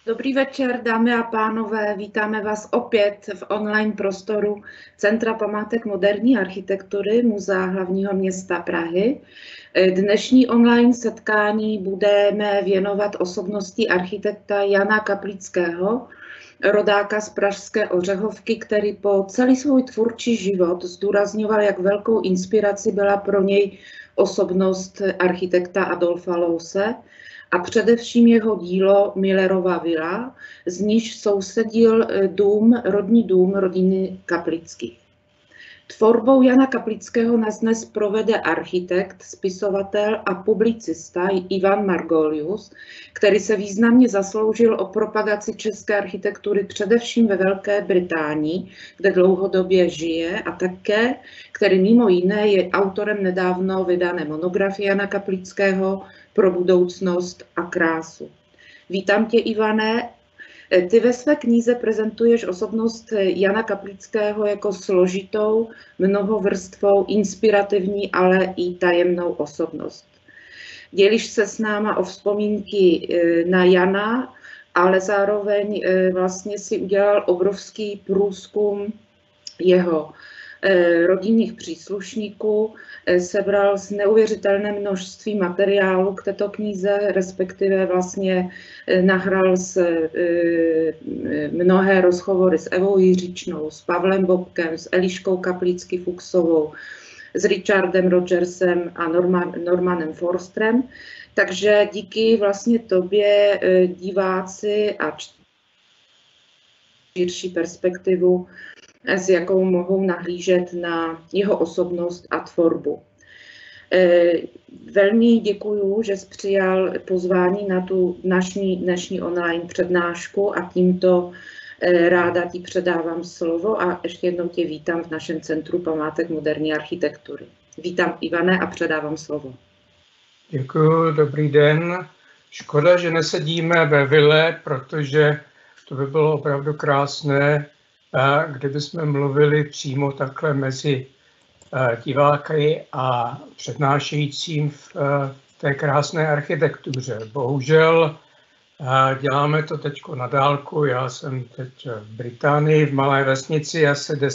Dobrý večer, dámy a pánové, vítáme vás opět v online prostoru Centra památek moderní architektury Muzea hlavního města Prahy. Dnešní online setkání budeme věnovat osobnosti architekta Jana Kaplického, rodáka z pražské Ořechovky, který po celý svůj tvůrčí život zdůrazňoval, jak velkou inspirací byla pro něj osobnost architekta Adolfa Loose a především jeho dílo Millerova vila, z níž sousedil rodní dům rodiny Kaplických. Tvorbou Jana Kaplického nás dnes provede architekt, spisovatel a publicista Ivan Margolius, který se významně zasloužil o propagaci české architektury především ve Velké Británii, kde dlouhodobě žije, a také, který mimo jiné je autorem nedávno vydané monografie Jana Kaplického Pro budoucnost a krásu. Vítám tě, Ivane. Ty ve své knize prezentuješ osobnost Jana Kaplického jako složitou, mnohovrstvou, inspirativní, ale i tajemnou osobnost. Dělíš se s náma o vzpomínky na Jana, ale zároveň vlastně si udělal obrovský průzkum jeho rodinných příslušníků, sebral z neuvěřitelné množství materiálu k této knize, respektive vlastně nahrál mnohé rozhovory s Evou Jiříčnou, s Pavlem Bobkem, s Eliškou Kaplicky-Fuchsovou, s Richardem Rogersem a Normanem Forstrem. Takže díky vlastně tobě diváci a širší perspektivu, s jakou mohou nahlížet na jeho osobnost a tvorbu. Velmi děkuju, že jsi přijal pozvání na tu dnešní online přednášku a tímto ráda ti předávám slovo a ještě jednou tě vítám v našem Centru památek moderní architektury. Vítám, Ivane, a předávám slovo. Děkuji, dobrý den. Škoda, že nesedíme ve vile, protože to by bylo opravdu krásné, kdyby jsme mluvili přímo takhle mezi diváky a přednášejícím v té krásné architektuře. Bohužel děláme to teď na dálku. Já jsem teď v Británii, v malé vesnici,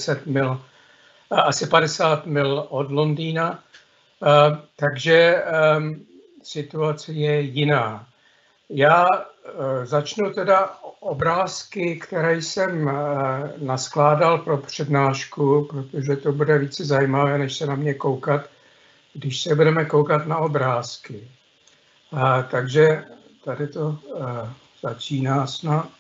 asi 50 mil od Londýna, takže situace je jiná. Já začnu teda obrázky, které jsem naskládal pro přednášku, protože to bude více zajímavé, než se na mě koukat, když se budeme koukat na obrázky. Takže tady to začíná snad.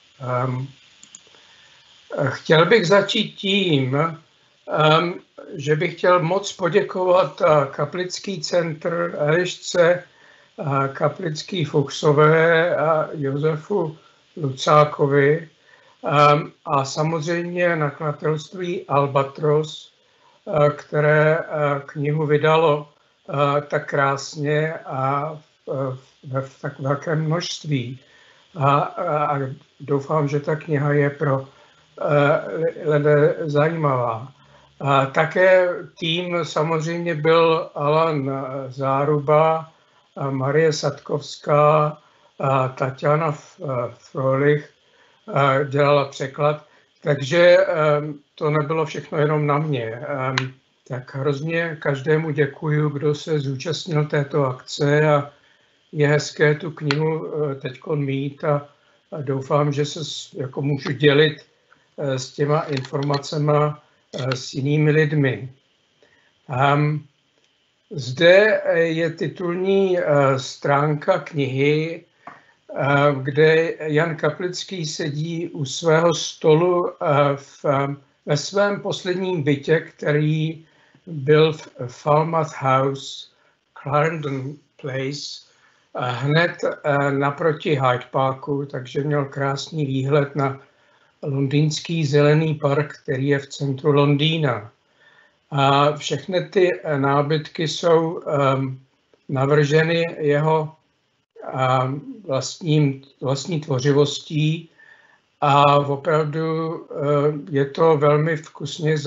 Chtěl bych začít tím, že bych chtěl moc poděkovat Kaplický centr, Elišce Kaplicky-Fuchsové a Josefu Lucákovi a samozřejmě nakladatelství Albatros, které knihu vydalo tak krásně a v tak velkém množství. A doufám, že ta kniha je pro lidé zajímavá. Také tým samozřejmě byl Alan Záruba, Marie Sadkovská, Tatiana Frolich dělala překlad, takže to nebylo všechno jenom na mě. Tak hrozně každému děkuju, kdo se zúčastnil této akce a je hezké tu knihu teď mít a doufám, že se jako můžu dělit s těma informacemi s jinými lidmi. Zde je titulní stránka knihy, kde Jan Kaplický sedí u svého stolu ve svém posledním bytě, který byl v Falmouth House, Clarendon Place, hned naproti Hyde Parku, takže měl krásný výhled na londýnský zelený park, který je v centru Londýna. A všechny ty nábytky jsou navrženy jeho vlastní tvořivostí a opravdu je to velmi vkusně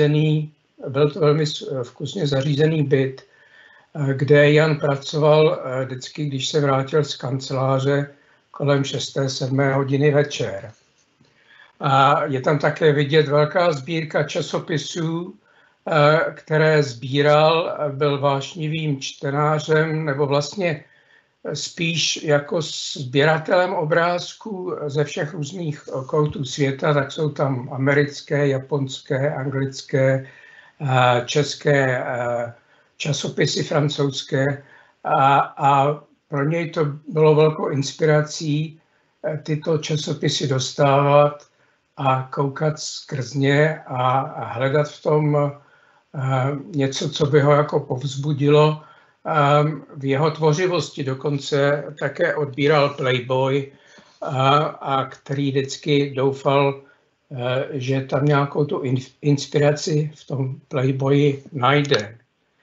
zařízený byt, kde Jan pracoval vždycky, když se vrátil z kanceláře kolem 6. 7. hodiny večer. A je tam také vidět velká sbírka časopisů, které sbíral, byl vášnivým čtenářem, nebo vlastně spíš jako sběratelem obrázků ze všech různých koutů světa, tak jsou tam americké, japonské, anglické, české časopisy, francouzské a pro něj to bylo velkou inspirací tyto časopisy dostávat a koukat skrz ně a hledat v tom něco, co by ho jako povzbudilo v jeho tvořivosti. Dokonce také odbíral Playboy, a který vždycky doufal, že tam nějakou tu inspiraci v tom Playboyi najde.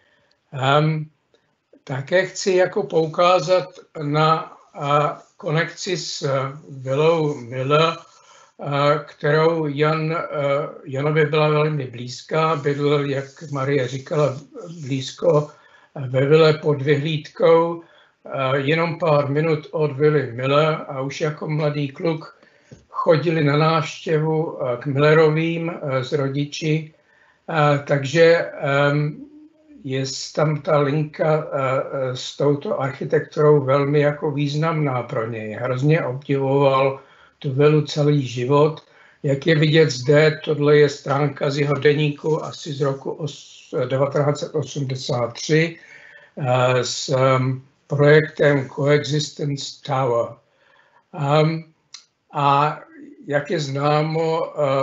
Také chci jako poukázat na konekci s Willou Miller, kterou Janovi byla velmi blízká. Bydlel, jak Marie říkala, blízko ve vile pod vyhlídkou, jenom pár minut od Willy Miller, a už jako mladý kluk chodili na návštěvu k Millerovým s rodiči, takže je tam ta linka s touto architekturou velmi jako významná pro něj. Hrozně obdivoval tu vilu celý život. Jak je vidět zde, tohle je stránka z jeho deníku asi z roku 1983 s projektem Coexistence Tower. A jak je známo,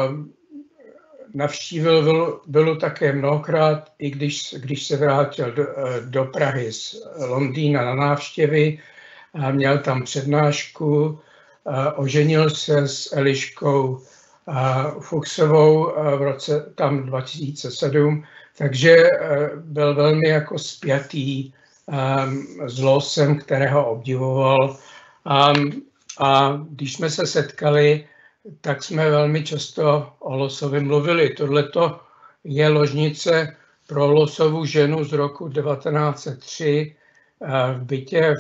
navštívil vilu také mnohokrát, i když se vrátil do Prahy z Londýna na návštěvy, měl tam přednášku, oženil se s Eliškou Fuchsovou v roce tam 2007, takže byl velmi jako spjatý s losem, kterého obdivoval. A když jsme se setkali, tak jsme velmi často o losovi mluvili. Tohleto je ložnice pro losovu ženu z roku 1903 v bytě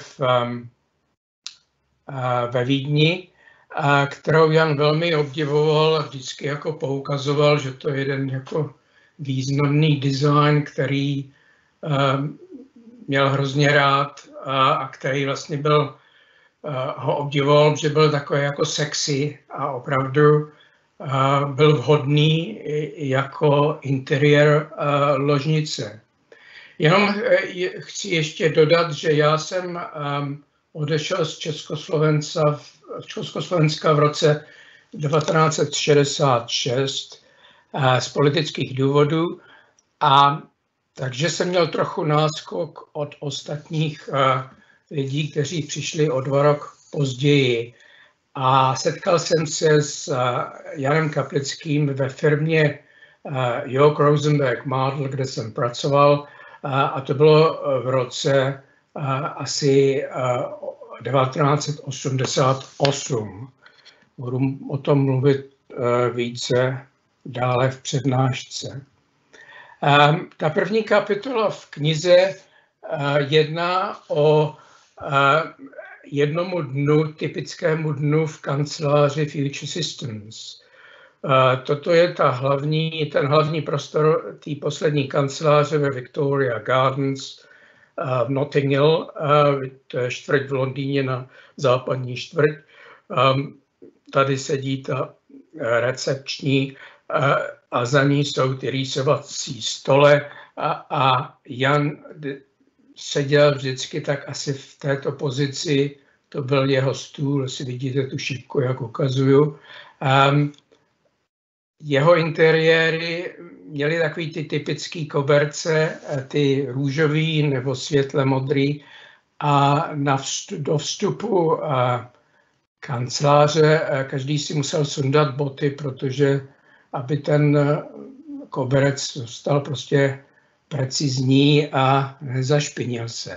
ve Vídni, kterou Jan velmi obdivoval a vždycky jako poukazoval, že to je jeden jako významný design, který měl hrozně rád a který vlastně ho obdivoval, že byl takový jako sexy a opravdu byl vhodný jako interiér ložnice. Jenom chci ještě dodat, že já jsem odešel z Československa v roce 1966 z politických důvodů, a takže jsem měl trochu náskok od ostatních lidí, kteří přišli o 2 roky později. A setkal jsem se s Janem Kaplickým ve firmě York Rosenberg Model, kde jsem pracoval, a to bylo v roce asi 1988. Budu o tom mluvit více dále v přednášce. Ta první kapitola v knize jedná o jednomu dnu, typickému dnu v kanceláři Future Systems. Toto je ten hlavní prostor té poslední kanceláře ve Victoria Gardens v Notting Hill, to je čtvrť v Londýně, na západní čtvrť. Tady sedí ta recepční a za ní jsou ty rýsovací stole a Jan seděl vždycky tak asi v této pozici, to byl jeho stůl, jestli vidíte tu šipku, jak ukazuju. Jeho interiéry měly takový ty typický koberce, ty růžový nebo světle modrý, a do vstupu kanceláře každý si musel sundat boty, protože aby ten koberec zůstal prostě precizní a nezašpinil se.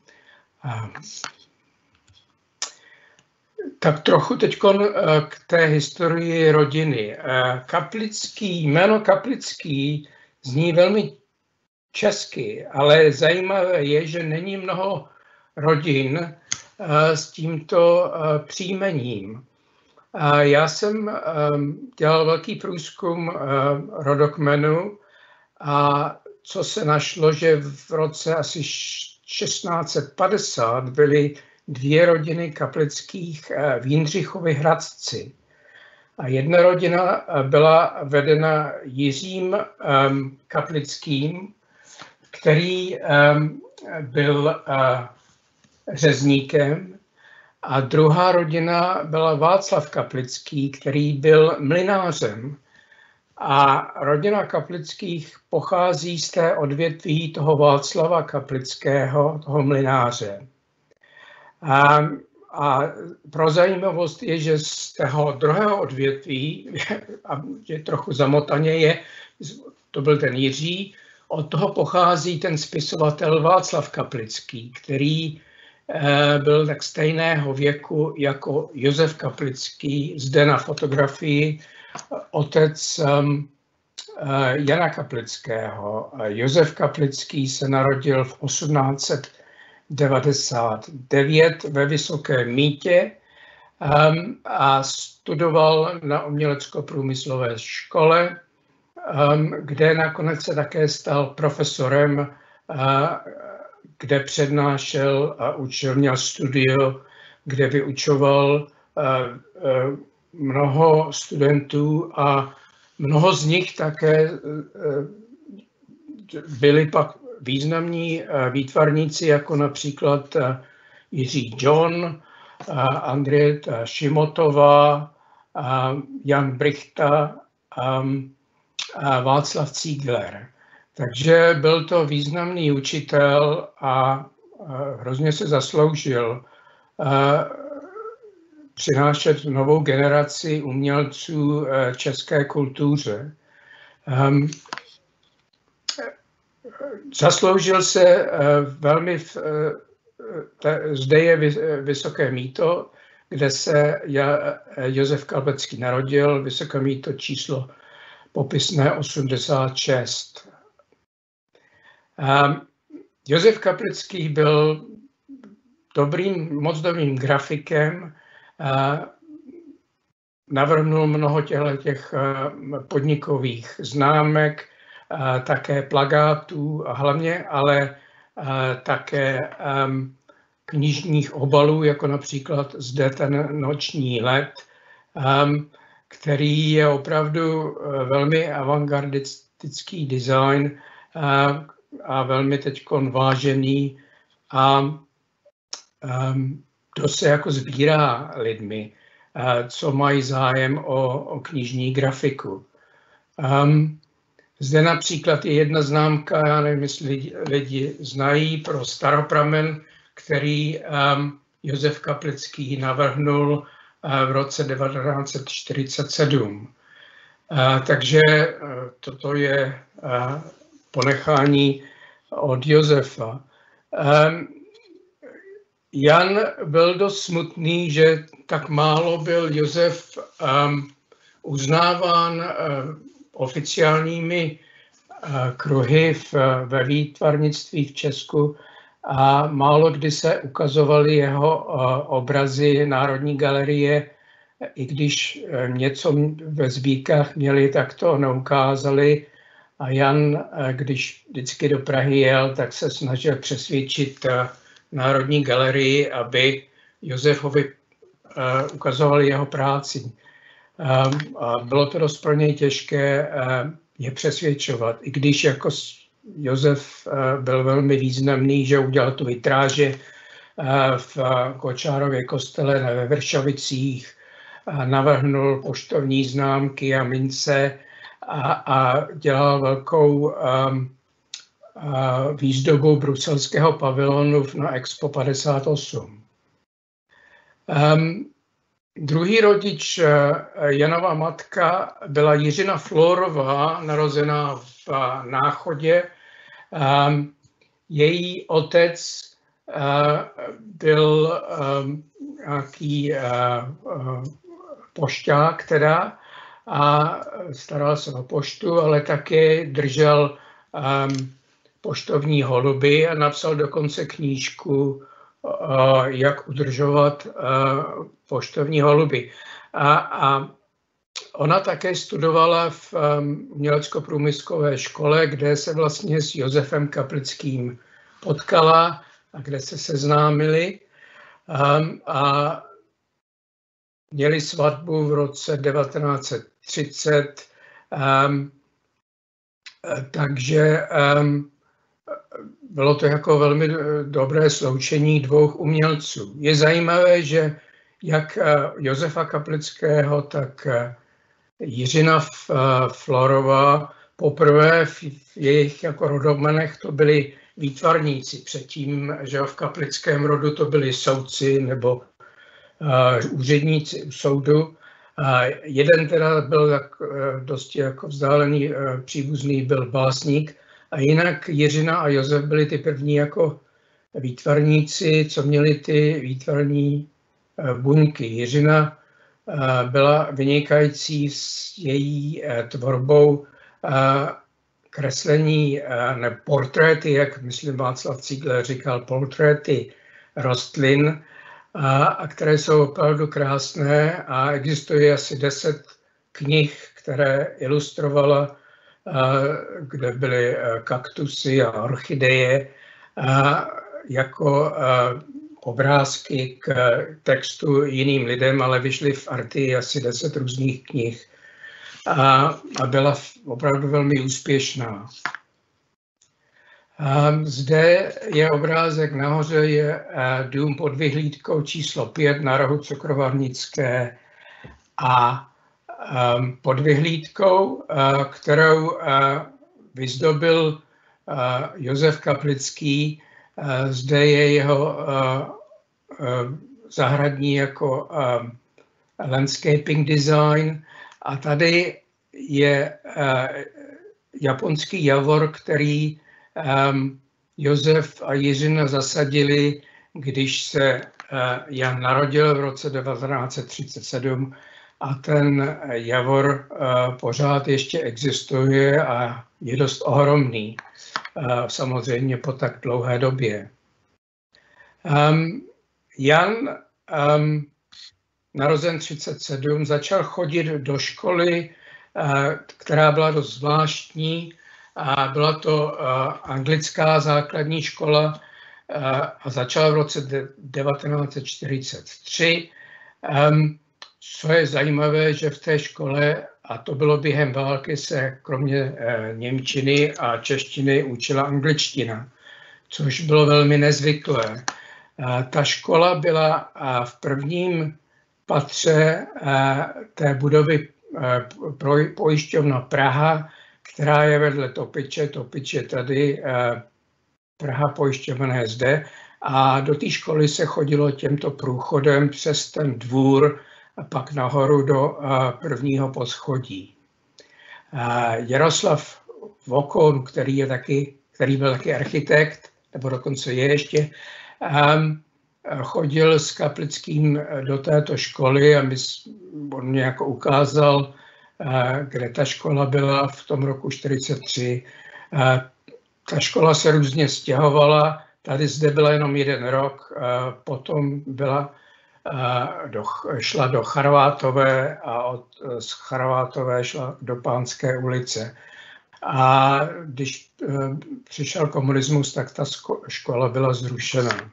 Tak trochu teď k té historii rodiny. Jméno Kaplický zní velmi česky, ale zajímavé je, že není mnoho rodin, s tímto příjmením. Já jsem dělal velký průzkum rodokmenu a co se našlo, že v roce asi 1650 byly 2 rodiny Kaplických v Jindřichově Hradci. A jedna rodina byla vedena Jiřím Kaplickým, který byl řezníkem, a druhá rodina byla Václav Kaplický, který byl mlynářem. A rodina Kaplických pochází z té odvětví toho Václava Kaplického, toho mlynáře. A pro zajímavost je, že z toho druhého odvětví, a je trochu zamotaně, to byl ten Jiří, od toho pochází ten spisovatel Václav Kaplický, který byl tak stejného věku jako Josef Kaplický, zde na fotografii, otec Jana Kaplického. Josef Kaplický se narodil v 1899 ve Vysokém Mýtě a studoval na umělecko-průmyslové škole, kde nakonec se také stal profesorem, kde přednášel a učil, měl studio, kde vyučoval mnoho studentů a mnoho z nich také byli pak významní výtvarníci, jako například Jiří John, Andřej Šimotová, Jan Brichta a Václav Cígler. Takže byl to významný učitel a hrozně se zasloužil přinášet novou generaci umělců české kultuře. Zasloužil se velmi, zde je Vysoké Mýto, kde se Josef Kaplický narodil, Vysoké Mýto číslo popisné 86. Josef Kaplický byl moc dobrým grafikem, navrhnul mnoho těch podnikových známek, také plakátů, hlavně ale také knižních obalů, jako například zde ten Noční let, který je opravdu velmi avantgardistický design a velmi teď vážený a to se jako sbírá lidmi, co mají zájem o knižní grafiku. Zde například je jedna známka, já nevím, jestli lidi znají, pro Staropramen, který Josef Kaplický navrhnul v roce 1947. Takže toto je ponechání od Josefa. Jan byl dost smutný, že tak málo byl Josef uznáván oficiálními kruhy ve výtvarnictví v Česku a málo kdy se ukazovaly jeho obrazy Národní galerie, i když něco ve sbírkách měli, tak to neukázali. A Jan, když vždycky do Prahy jel, tak se snažil přesvědčit Národní galerii, aby Josefovi ukazovali jeho práci. A bylo to dost pro něj těžké je přesvědčovat, i když jako Josef byl velmi významný, že udělal tu vitráže v Kočárově kostele ve Vršovicích, navrhnul poštovní známky a mince a dělal velkou výzdobu bruselského pavilonu na Expo 58. Druhý rodič, Janova matka, byla Jiřina Florová, narozená v Náchodě. Její otec byl nějaký pošťák teda a staral se o poštu, ale také držel poštovní holuby a napsal dokonce knížku jak udržovat poštovní holuby. A ona také studovala v umělecko-průmyslové škole, kde se vlastně s Josefem Kaplickým potkala a kde se seznámili. A měli svatbu v roce 1930, takže bylo to jako velmi dobré sloučení dvou umělců. Je zajímavé, že jak Josefa Kaplického, tak Jiřina Florová poprvé v jejich jako rodomenech to byli výtvarníci. Předtím, že v kaplickém rodu to byli soudci nebo úředníci u soudu. Jeden teda byl tak dosti jako vzdálený příbuzný, byl básník, a jinak Jiřina a Josef byli ty první jako výtvarníci, co měli ty výtvarní buňky. Jiřina byla vynikající s její tvorbou kreslení, ne portréty, jak myslím Václav Cígler říkal, portréty rostlin, a které jsou opravdu krásné, a existuje asi 10 knih, které ilustrovala, kde byly kaktusy a orchideje jako obrázky k textu jiným lidem, ale vyšly v Artii asi 10 různých knih a byla opravdu velmi úspěšná. Zde je obrázek, nahoře je dům pod vyhlídkou číslo 5 na rohu Cukrovarnické a pod vyhlídkou, kterou vyzdobil Josef Kaplický. Zde je jeho zahradní jako landscaping design a tady je japonský javor, který Josef a Jiřina zasadili, když se Jan narodil v roce 1937, a ten javor pořád ještě existuje a je dost ohromný, samozřejmě po tak dlouhé době. Jan, narozen 1937, začal chodit do školy, která byla dost zvláštní. A byla to anglická základní škola a začala v roce 1943. Co je zajímavé, že v té škole, a to bylo během války, se kromě němčiny a češtiny učila angličtina, což bylo velmi nezvyklé. Ta škola byla v prvním patře té budovy pojišťovna Praha, která je vedle Topiče. Topič je tady, Praha pojišťovna je zde. A do té školy se chodilo těmto průchodem přes ten dvůr a pak nahoru do prvního poschodí. Jaroslav Vokon, který byl taky architekt, nebo dokonce je ještě, chodil s Kaplickým do této školy a on mě jako ukázal, kde ta škola byla v tom roku 1943. Ta škola se různě stěhovala, tady zde byla jenom 1 rok, potom šla do Charvátové a z Charvátové šla do Pánské ulice. A když přišel komunismus, tak ta škola byla zrušena.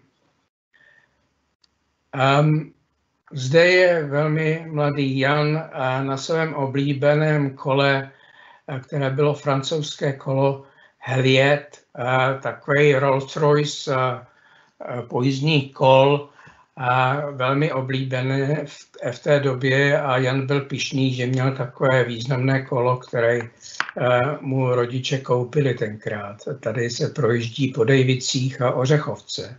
Zde je velmi mladý Jan na svém oblíbeném kole, které bylo francouzské kolo Heliet, takový Rolls-Royce pojízdní kol, velmi oblíbený v té době, a Jan byl pyšný, že měl takové významné kolo, které mu rodiče koupili tenkrát. Tady se projíždí po Dejvicích a Ořechovce.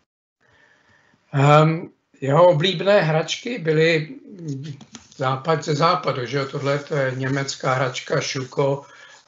Jeho oblíbené hračky byly ze západu, že tohle je německá hračka Schuko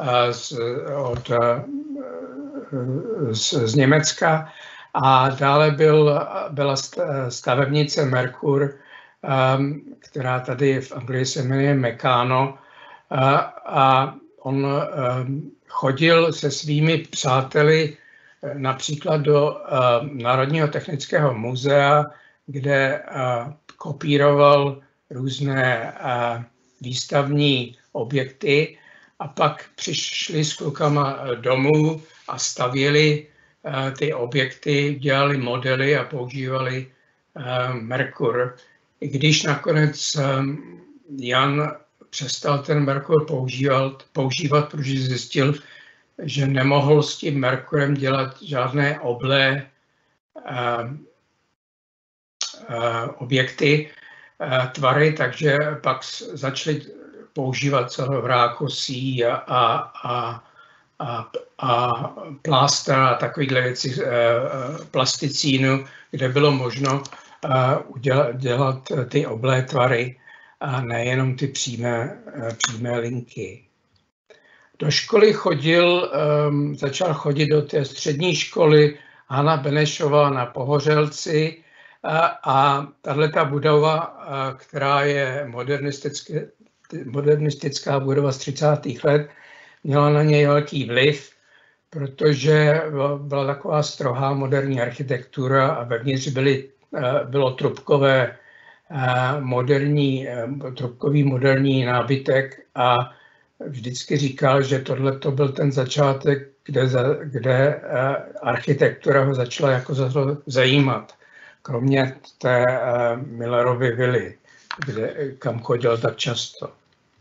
z Německa, a dále byla stavebnice Merkur, která tady v Anglii se jmenuje Meccano, a on chodil se svými přáteli například do Národního technického muzea, kde kopíroval různé výstavní objekty a pak přišli s klukama domů a stavěli ty objekty, dělali modely a používali Merkur. I když nakonec Jan přestal ten Merkur používat, protože zjistil, že nemohl s tím Merkurem dělat žádné oblé objekty, tvary, takže pak začali používat celovrákosí a plástra a takovéhle věci, plasticínu, kde bylo možno dělat ty oblé tvary a nejenom ty přímé linky. Do školy začal chodit do té střední školy Hana Benešová na Pohořelci a tato budova, která je modernistická budova z 30. let, měla na něj velký vliv, protože byla taková strohá moderní architektura a vevnitř bylo trubkový moderní nábytek a vždycky říkal, že tohle to byl ten začátek, kde architektura ho začala jako zajímat. Kromě té Millerovy vily, kam chodil tak často.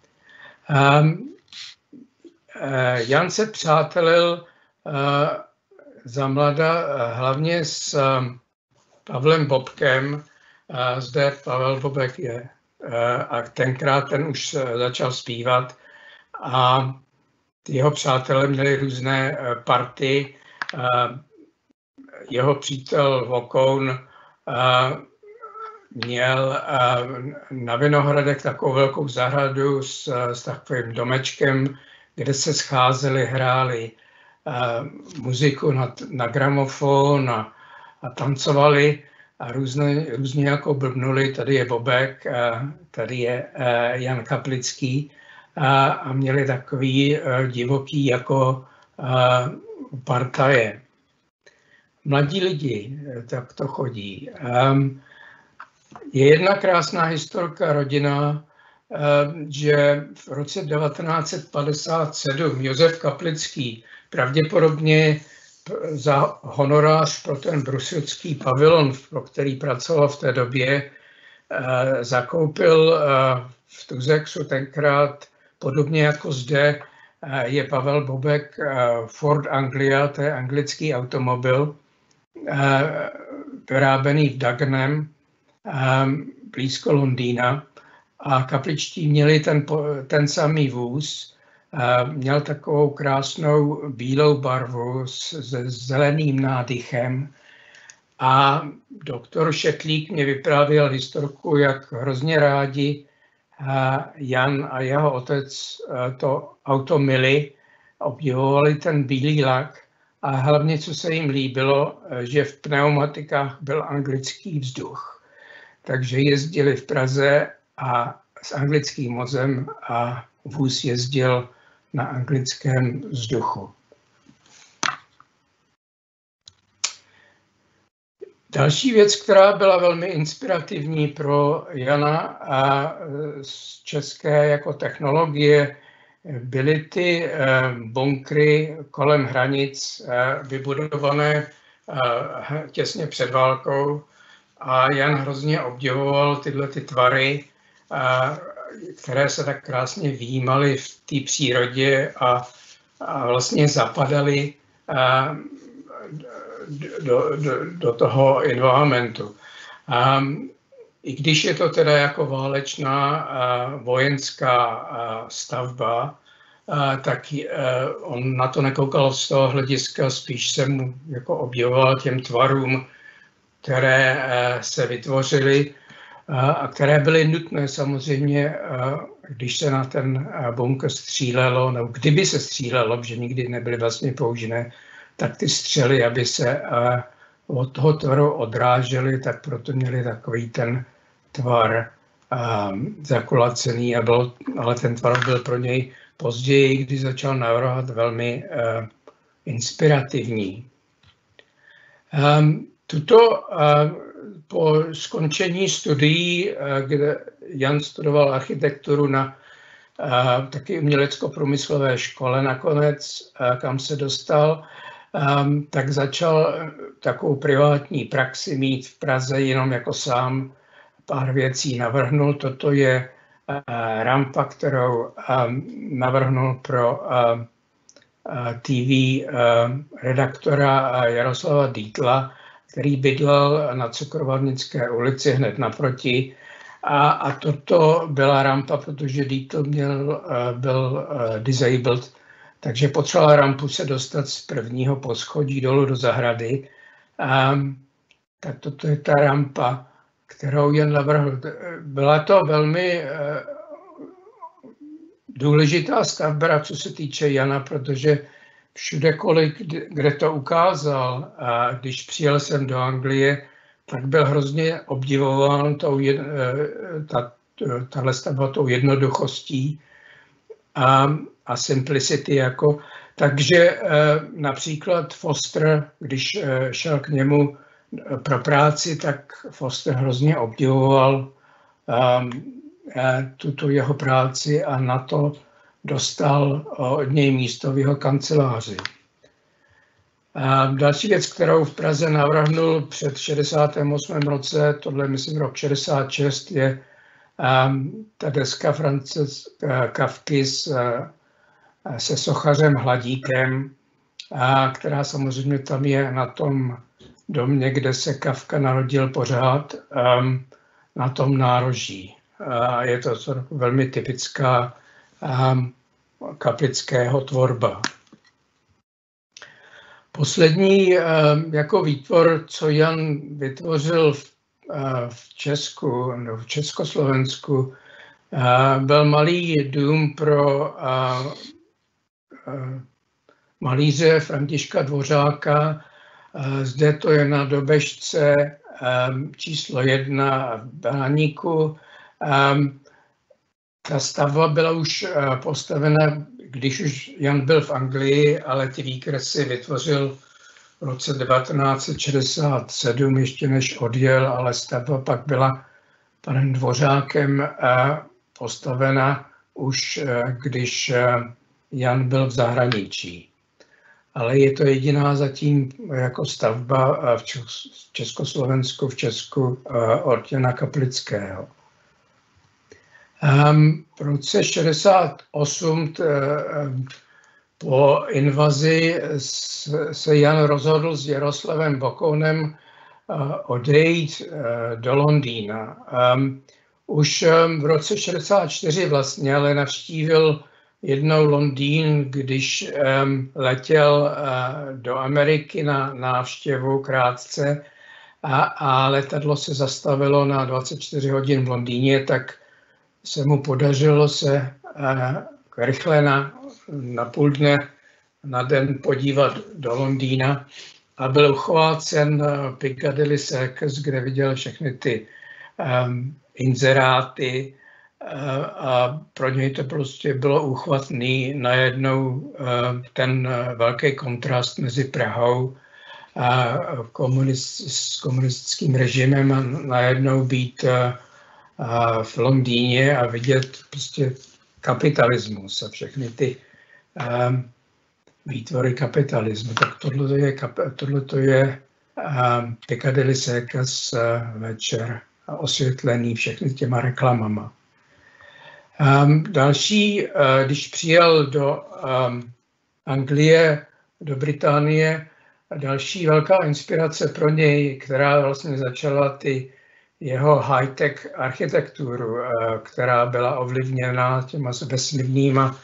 Jan se přátelil za mlada hlavně s Pavlem Bobkem. Zde Pavel Bobek je a tenkrát ten už začal zpívat a jeho přátelé měli různé party. Jeho přítel Vokoun měl na Vinohradech takovou velkou zahradu s takovým domečkem, kde se scházeli, hráli muziku na gramofon a tancovali a různě jako blbnuli. Tady je Bobek, tady je Jan Kaplický a měli takový divoký jako partaje. Mladí lidi tak to chodí. Je jedna krásná historka rodina, že v roce 1957 Josef Kaplický pravděpodobně za honorář pro ten bruselský pavilon, pro který pracoval v té době, zakoupil v Tuzexu tenkrát, podobně jako zde je Pavel Bobek, Ford Anglia, to je anglický automobil, vyrábený v Dagenham, blízko Londýna. A Kapličtí měli ten samý vůz, měl takovou krásnou bílou barvu s zeleným nádychem. A doktor Šetlík mě vyprávěl historku, jak hrozně rádi Jan a jeho otec to auto mili, obdivovali ten bílý lak a hlavně, co se jim líbilo, že v pneumatikách byl anglický vzduch. Takže jezdili v Praze a s anglickým vozem a vůz jezdil na anglickém vzduchu. Další věc, která byla velmi inspirativní pro Jana a z české jako technologie, byly ty bunkry kolem hranic vybudované těsně před válkou a Jan hrozně obdivoval tyhle ty tvary, které se tak krásně vyjímaly v té přírodě a vlastně zapadaly do toho environmentu. I když je to teda jako válečná vojenská stavba, tak on na to nekoukal z toho hlediska, spíš se mu jako objevoval těm tvarům, které se vytvořily a které byly nutné samozřejmě, když se na ten bunkr střílelo, nebo kdyby se střílelo, protože nikdy nebyly vlastně použené, tak ty střely, aby se od toho tvaru odrážely, tak proto měli takový ten tvar zakulacený, ale ten tvar byl pro něj později, když začal navrhovat, velmi inspirativní. Po skončení studií, kde Jan studoval architekturu na taky umělecko-průmyslové škole nakonec, kam se dostal, tak začal takovou privátní praxi mít v Praze, jenom jako sám pár věcí navrhnul. Toto je rampa, kterou navrhnul pro TV redaktora Jaroslava Dietla, který bydlel na Cukrovarnické ulici hned naproti. A toto byla rampa, protože Dietl byl disabled, takže potřeboval rampu se dostat z prvního poschodí dolů do zahrady. Tak toto je ta rampa, kterou Jan navrhl. Byla to velmi důležitá stavba, co se týče Jana, protože všude, kde to ukázal, a když přijel jsem do Anglie, tak byl hrozně obdivován tahle stavba tou jednoduchostí a simplicity. Takže například Foster, když šel k němu pro práci, tak Foster hrozně obdivoval tuto jeho práci a na to dostal od něj místo v jeho kanceláři. Další věc, kterou v Praze navrhnul před 68. roce, tohle myslím rok 66, je ta deska Franze Kafky se sochařem Hladíkem, která samozřejmě tam je na tom domě, kde se Kafka narodil pořád, na tom nároží. Je to velmi typická Kaplického tvorba. Poslední jako výtvor, co Jan vytvořil v Česku, no v Československu, byl malý dům pro malíře Františka Dvořáka. Zde to je na Dobežce číslo 1 v Báníku. Ta stavba byla už postavena, když už Jan byl v Anglii, ale ty výkresy vytvořil v roce 1967, ještě než odjel, ale stavba pak byla panem Dvořákem postavena už, když Jan byl v zahraničí. Ale je to jediná zatím jako stavba v Československu, v Česku od Jana Kaplického. V roce 68 po invazi se Jan rozhodl s Jaroslavem Bokounem odejít do Londýna. Už v roce 64 vlastně ale navštívil jednou Londýn, když letěl do Ameriky na návštěvu krátce a letadlo se zastavilo na 24 hodin v Londýně, tak se mu podařilo se rychle na půl dne na den podívat do Londýna a byl uchvácen Piccadilly Circus, kde viděl všechny ty inzeráty a pro něj to prostě bylo úchvatný najednou ten velký kontrast mezi Prahou a s komunistickým režimem a najednou být v Londýně a vidět prostě kapitalismus a všechny ty výtvory kapitalismu. Tak tohle je Piccadilly Circus večer a osvětlený všechny těma reklamama. Další, když přijel do Anglie, do Británie, další velká inspirace pro něj, která vlastně začala ty jeho high-tech architekturu, která byla ovlivněna těma vesmírnýma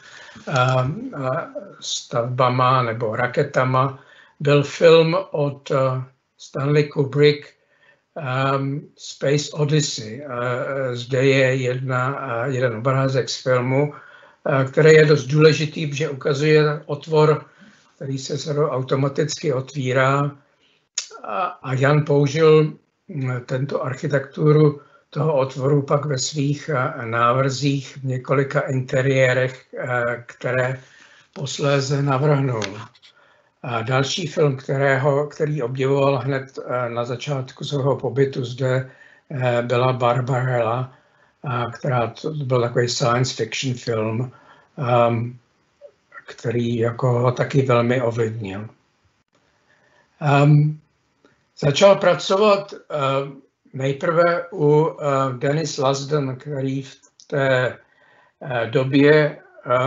stavbama nebo raketama, byl film od Stanley Kubrick Space Odyssey. Zde je jeden obrázek z filmu, který je dost důležitý, protože ukazuje otvor, který se automaticky otvírá. A Jan použil tento architekturu toho otvoru pak ve svých návrzích v několika interiérech, které posléze navrhnul. A další film, který obdivoval hned na začátku svého pobytu zde, byla Barbarella, která to byl takový science fiction film, který jako ho taky velmi ovlivnil. Začal pracovat nejprve u Denis Lasden, který v té době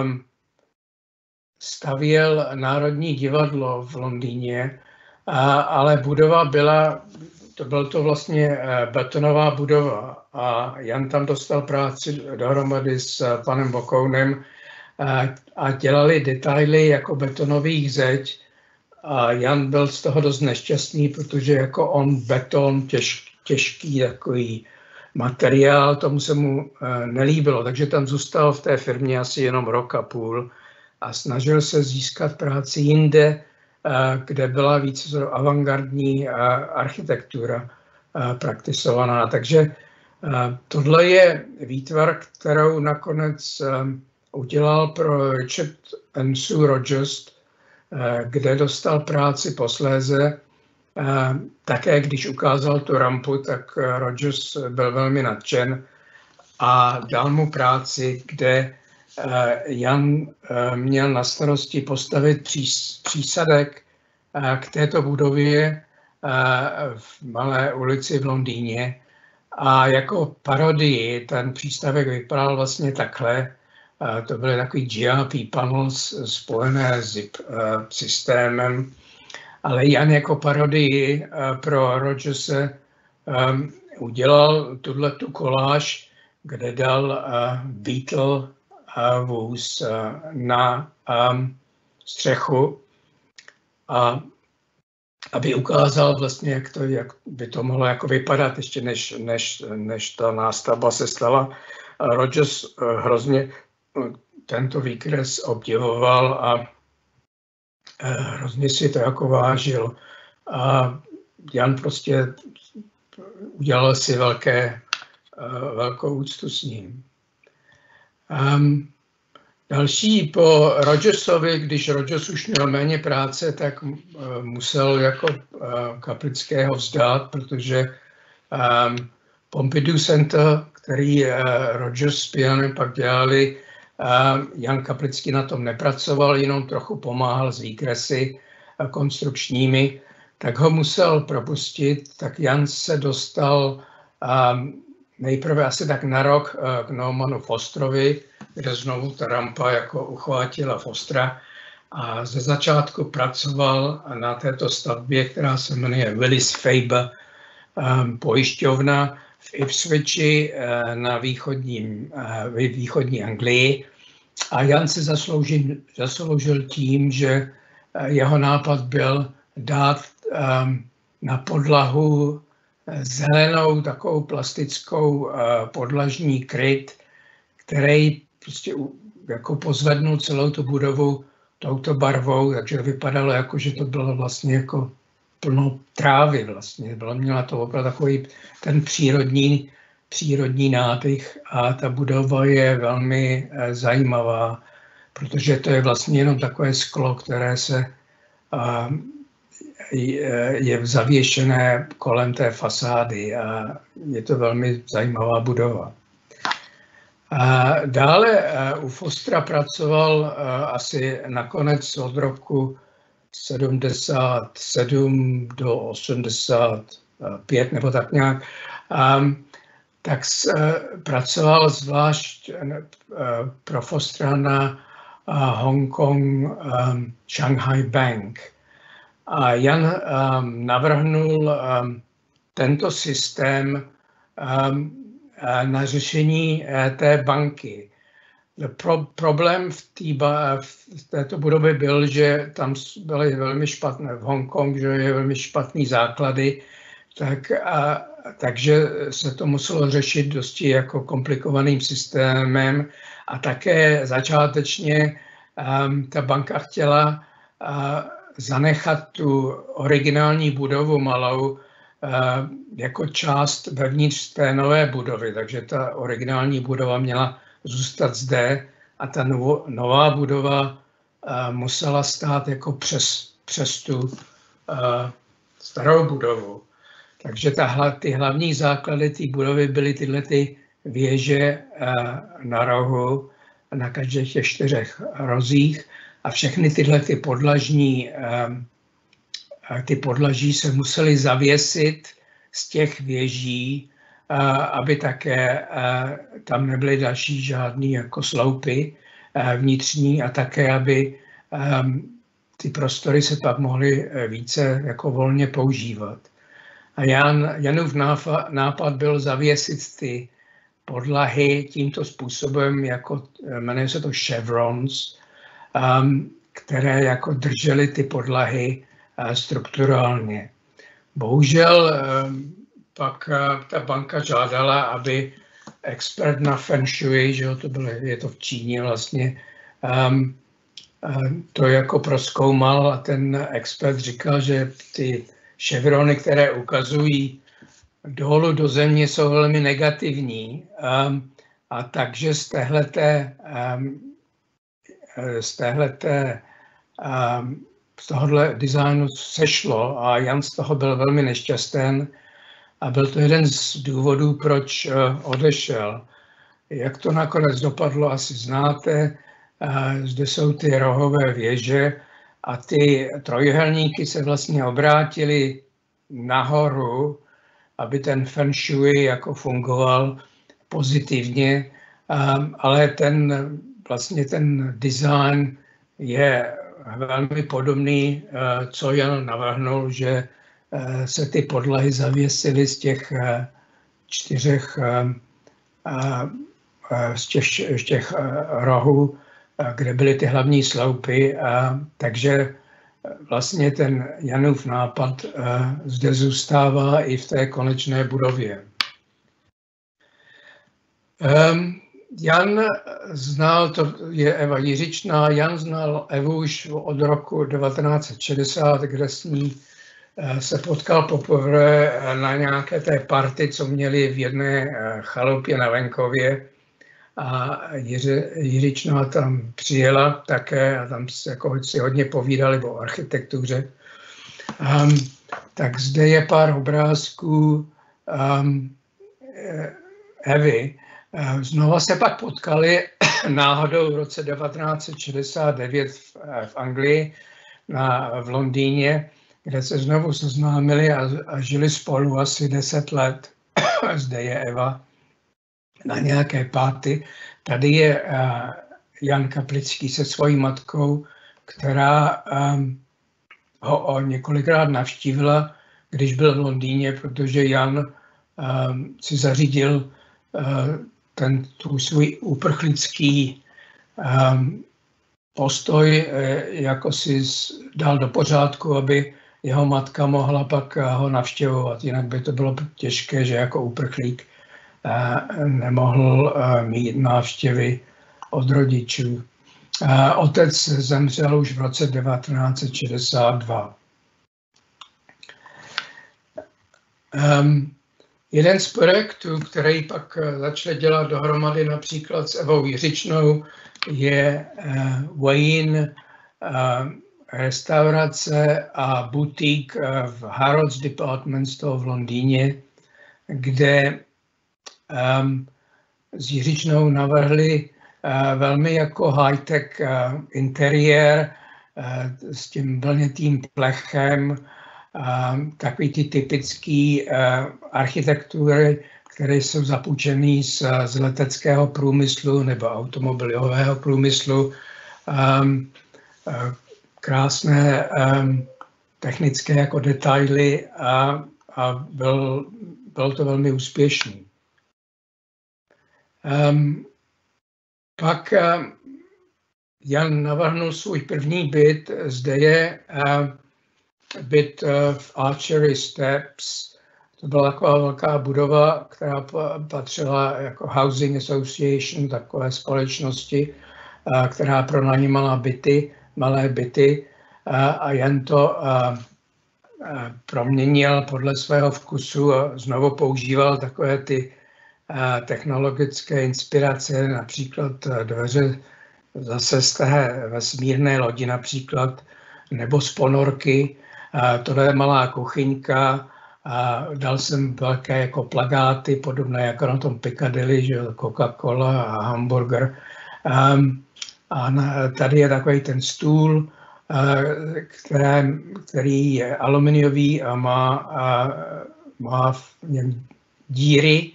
stavěl Národní divadlo v Londýně, ale budova byla to vlastně betonová budova a Jan tam dostal práci dohromady s panem Vokounem a dělali detaily jako betonových zeď a Jan byl z toho dost nešťastný, protože jako on beton, těžký takový materiál, tomu se mu nelíbilo, takže tam zůstal v té firmě asi jenom rok a půl a snažil se získat práci jinde, kde byla více avantgardní architektura praktisovaná. Takže tohle je výtvar, kterou nakonec udělal pro Richard and Sue Rogers, kde dostal práci posléze. Také když ukázal tu rampu, tak Rogers byl velmi nadšen a dal mu práci, kde Jan měl na starosti postavit přísadek k této budově v Malé ulici v Londýně. A jako parodii ten přístavek vypadal vlastně takhle. To byly takový GRP panels spojené s zip systémem. Ale Jan jako parodii pro Rogerse udělal tu koláž, kde dal Beetle vůz na střechu, a aby ukázal vlastně, jak by to mohlo jako vypadat, ještě než ta nástavba se stala. Rogers hrozně tento výkres obdivoval a hrozně si to jako vážil. A Jan prostě udělal si velkou úctu s ním. Další po Rogersovi, když Rogers už měl méně práce, tak musel jako Kaplického vzdát, protože Pompidou Center, který Rogers s pianem pak dělali, Jan Kaplický na tom nepracoval, jenom trochu pomáhal s výkresy konstrukčními, tak ho musel propustit, tak Jan se dostal nejprve asi tak na rok k Normanu Fosterovi, kde znovu ta rampa jako uchvátila Fostera a ze začátku pracoval na této stavbě, která se jmenuje Willis Faber pojišťovna v Ipswichi na východní Anglii. A Jan se zasloužil tím, že jeho nápad byl dát na podlahu zelenou takovou plastickou podlažní kryt, který prostě jako pozvednul celou tu budovu touto barvou, takže to vypadalo jako, že to bylo vlastně jako plno trávy vlastně. Měla to opravdu takový ten přírodní nádych a ta budova je velmi zajímavá, protože to je vlastně jenom takové sklo, které se je zavěšené kolem té fasády a je to velmi zajímavá budova. Dále u Fostera pracoval asi nakonec od roku 77 do 85 nebo tak nějak, tak pracoval zvlášť pro Fostera na Hong Kong Shanghai Bank. A Jan navrhnul tento systém na řešení té banky. Problém v této budově byl, že tam byly velmi špatné, v Hongkongu, že je velmi špatný základy, takže se to muselo řešit dosti jako komplikovaným systémem a také začátečně ta banka chtěla zanechat tu originální budovu malou jako část vevnitř té nové budovy, takže ta originální budova měla zůstat zde a ta nová budova musela stát jako přes tu starou budovu. Takže ty hlavní základy té budovy byly tyhle ty věže na rohu, na každých těch 4 rozích a všechny tyhle ty podlaží se musely zavěsit z těch věží, aby také tam nebyly další žádný jako sloupy vnitřní a také, aby ty prostory se pak mohly více jako volně používat. A Janův nápad byl zavěsit ty podlahy tímto způsobem, jako jmenuje se to chevrons, které jako držely ty podlahy strukturálně. Bohužel pak ta banka žádala, aby expert na feng shui, že je to v Číně vlastně, to jako prozkoumal a ten expert říkal, že ty chevrony, které ukazují dolů do země, jsou velmi negativní. A takže z tohohle designu sešlo a Jan z toho byl velmi nešťastný a byl to jeden z důvodů, proč odešel. Jak to nakonec dopadlo, asi znáte. Zde jsou ty rohové věže a ty trojúhelníky se vlastně obrátily nahoru, aby ten feng shui jako fungoval pozitivně, ale vlastně ten design je velmi podobný, co Jan navrhnul, že se ty podlahy zavěsily z těch 4 z těch rohů, kde byly ty hlavní sloupy, takže vlastně ten Janův nápad zde zůstává i v té konečné budově. Jan znal, to je Eva Jiřičná, Jan znal Evu už od roku 1960, kde s ní se potkal poprvé na nějaké té party, co měli v jedné chalupě na venkově. A Jiřičná tam přijela také a tam jako si hodně povídali o architektuře. Tak zde je pár obrázků Evy. Znova se pak potkali náhodou v roce 1969 v Anglii, v Londýně, kde se znovu seznámili a žili spolu asi 10 let. Zde je Eva na nějaké party. Tady je Jan Kaplický se svojí matkou, která ho několikrát navštívila, když byl v Londýně, protože Jan si zařídil tu svůj uprchlický postoj, jako si dal do pořádku, aby jeho matka mohla pak ho navštěvovat. Jinak by to bylo těžké, že jako uprchlík nemohl mít návštěvy od rodičů. Otec zemřel už v roce 1962. Jeden z projektů, který pak začal dělat dohromady například s Evou Jiřičnou, je Wayne restaurace a butík v Harrods Department Store v Londýně, kde s Jiřičnou navrhli velmi jako high-tech interiér s tím vlnětým plechem, takový ty typické architektury, které jsou zapůjčené z leteckého průmyslu nebo automobilového průmyslu. Krásné technické jako detaily a byl to velmi úspěšný. Pak Jan navrhnul svůj první byt. Zde je byt v Archery Steps. To byla taková velká budova, která patřila jako Housing Association, takové společnosti, která pronajímala byty, malé byty, a Jan to proměnil podle svého vkusu a znovu používal takové ty technologické inspirace, například dveře zase z té vesmírné lodi například, nebo z ponorky. Tohle je malá kuchyňka. Dal jsem velké jako plakáty, podobné jako na tom Piccadilly, že Coca-Cola a hamburger. A tady je takový ten stůl, který je aluminiový a má v něm díry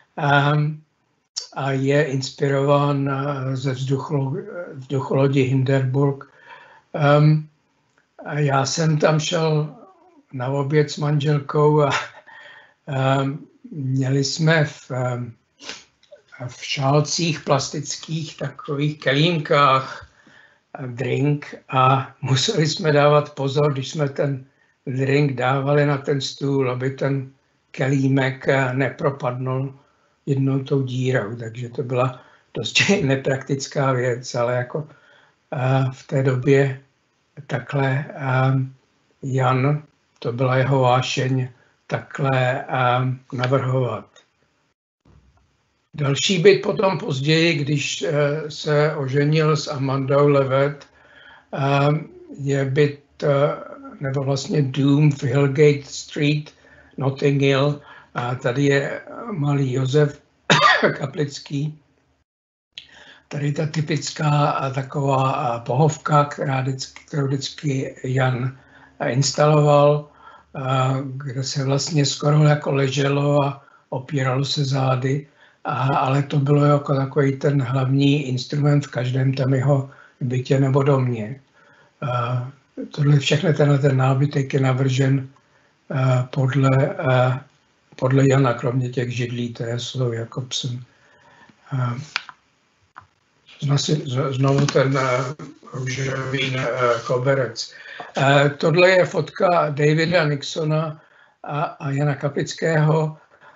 a je inspirován ze vzducholodi Hindenburg. A já jsem tam šel na oběd s manželkou a měli jsme v šálcích plastických takových kelímkách drink a museli jsme dávat pozor, když jsme ten drink dávali na ten stůl, aby ten kelímek nepropadnul jednou tou dírou. Takže to byla dosti nepraktická věc, ale jako v té době takhle Jan, to byla jeho vášeň, takhle navrhovat. Další byt potom později, když se oženil s Amandou Levet, je byt, nebo vlastně dům v Hillgate Street, Notting Hill. A tady je malý Josef Kaplický. Tady ta typická taková pohovka, kterou vždycky Jan instaloval, kde se vlastně skoro jako leželo a opíralo se zády. Ale to bylo jako takový ten hlavní instrument v každém tam jeho bytě nebo domě. Všechny ten nábytek je navržen podle Jana, kromě těch židlí, které jsou Jakobsen. Znovu ten růžový koberec. Tohle je fotka Davida Nixona a Jana Kaplického.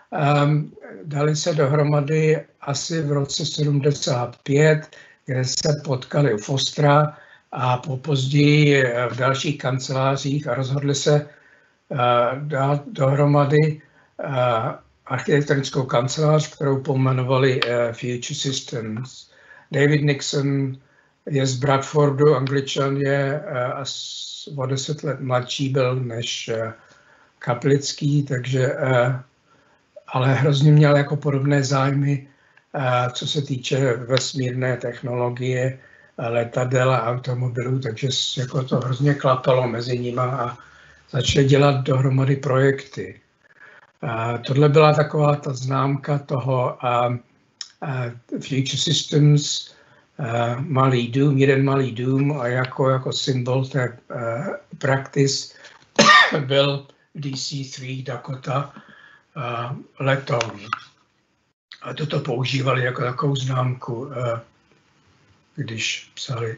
Dali se dohromady asi v roce 75, kde se potkali u Fostera a později v dalších kancelářích a rozhodli se dát dohromady architektonickou kancelář, kterou pojmenovali Future Systems. David Nixon je z Bradfordu, Angličan, je o 10 let mladší byl než Kaplický, takže ale hrozně měl jako podobné zájmy, co se týče vesmírné technologie, letadel a automobilů, takže jako to hrozně klapalo mezi nima a začali dělat dohromady projekty. Tohle byla taková ta známka toho Future Systems, malý dům, jeden malý dům a jako symbol té practice byl DC-3 Dakota letoun. A toto používali jako takovou známku, když psali.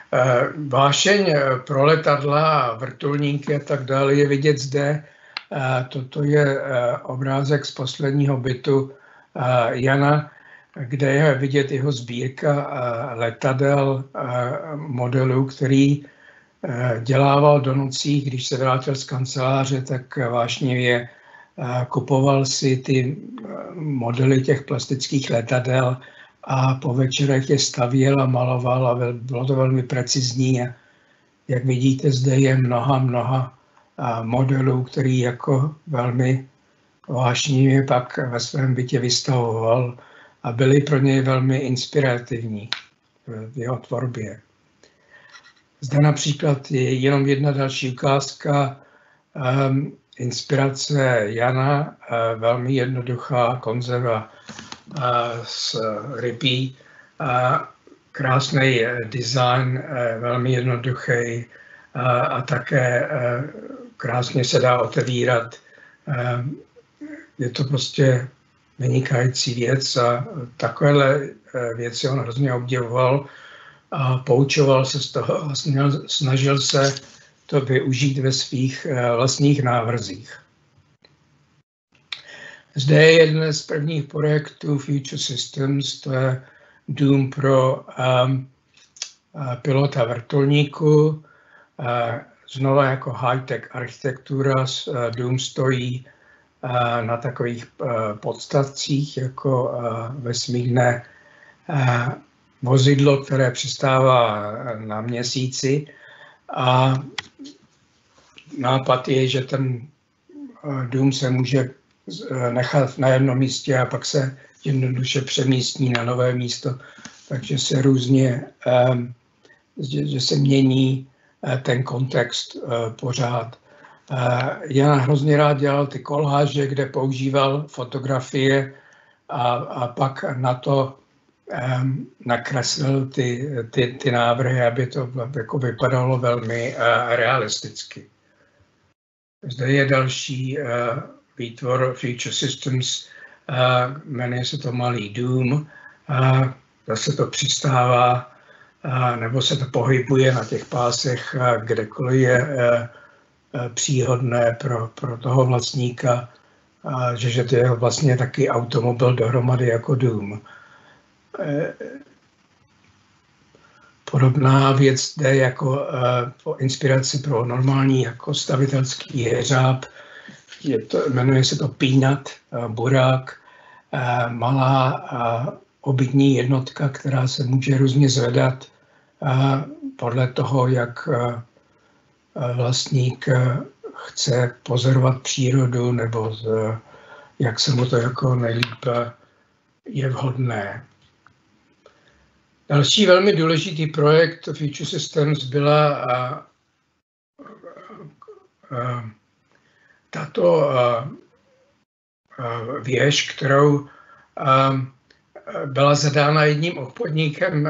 Vášeň pro letadla, vrtulníky a tak dále je vidět zde. Toto je obrázek z posledního bytu Jana, kde je vidět jeho sbírka letadel, modelů, který dělával do nocí. Když se vrátil z kanceláře, tak vášnivě kupoval si ty modely těch plastických letadel a po večerech je stavěl a maloval a bylo to velmi precizní. A jak vidíte, zde je mnoha modelů, který jako velmi vášnivě pak ve svém bytě vystavoval a byly pro něj velmi inspirativní v jeho tvorbě. Zde například je jenom jedna další ukázka inspirace Jana, velmi jednoduchá konzerva z rybí, krásný design, velmi jednoduchý a také krásně se dá otevírat. Je to prostě vynikající věc a takovéhle věci on hrozně obdivoval a poučoval se z toho a snažil se to využít ve svých vlastních návrzích. Zde je jeden z prvních projektů Future Systems, to je dům pro pilota vrtulníku. Znova jako high-tech architektura, dům stojí na takových podstavcích jako vesmírné vozidlo, které přistává na Měsíci. A nápad je, že ten dům se může nechat na jednom místě a pak se jednoduše přemístí na nové místo. Takže se různě, že se mění ten kontext pořád. Já hrozně rád dělal ty koláže, kde používal fotografie a pak na to nakreslil ty návrhy, aby to jako vypadalo velmi realisticky. Zde je další výtvor Future Systems, jmenuje se to Malý dům. Zase to přistává, nebo se to pohybuje na těch pásech, kdekoliv je příhodné pro toho vlastníka, že to je vlastně taky automobil dohromady jako dům. Podobná věc jde jako inspiraci pro normální jako stavitelský jeřáb. Jmenuje se to Peanut, burák, malá obytní jednotka, která se může různě zvedat podle toho, jak vlastník chce pozorovat přírodu nebo jak se mu to jako nejlíp je vhodné. Další velmi důležitý projekt Future Systems byla tato věž, kterou byla zadána jedním obchodníkem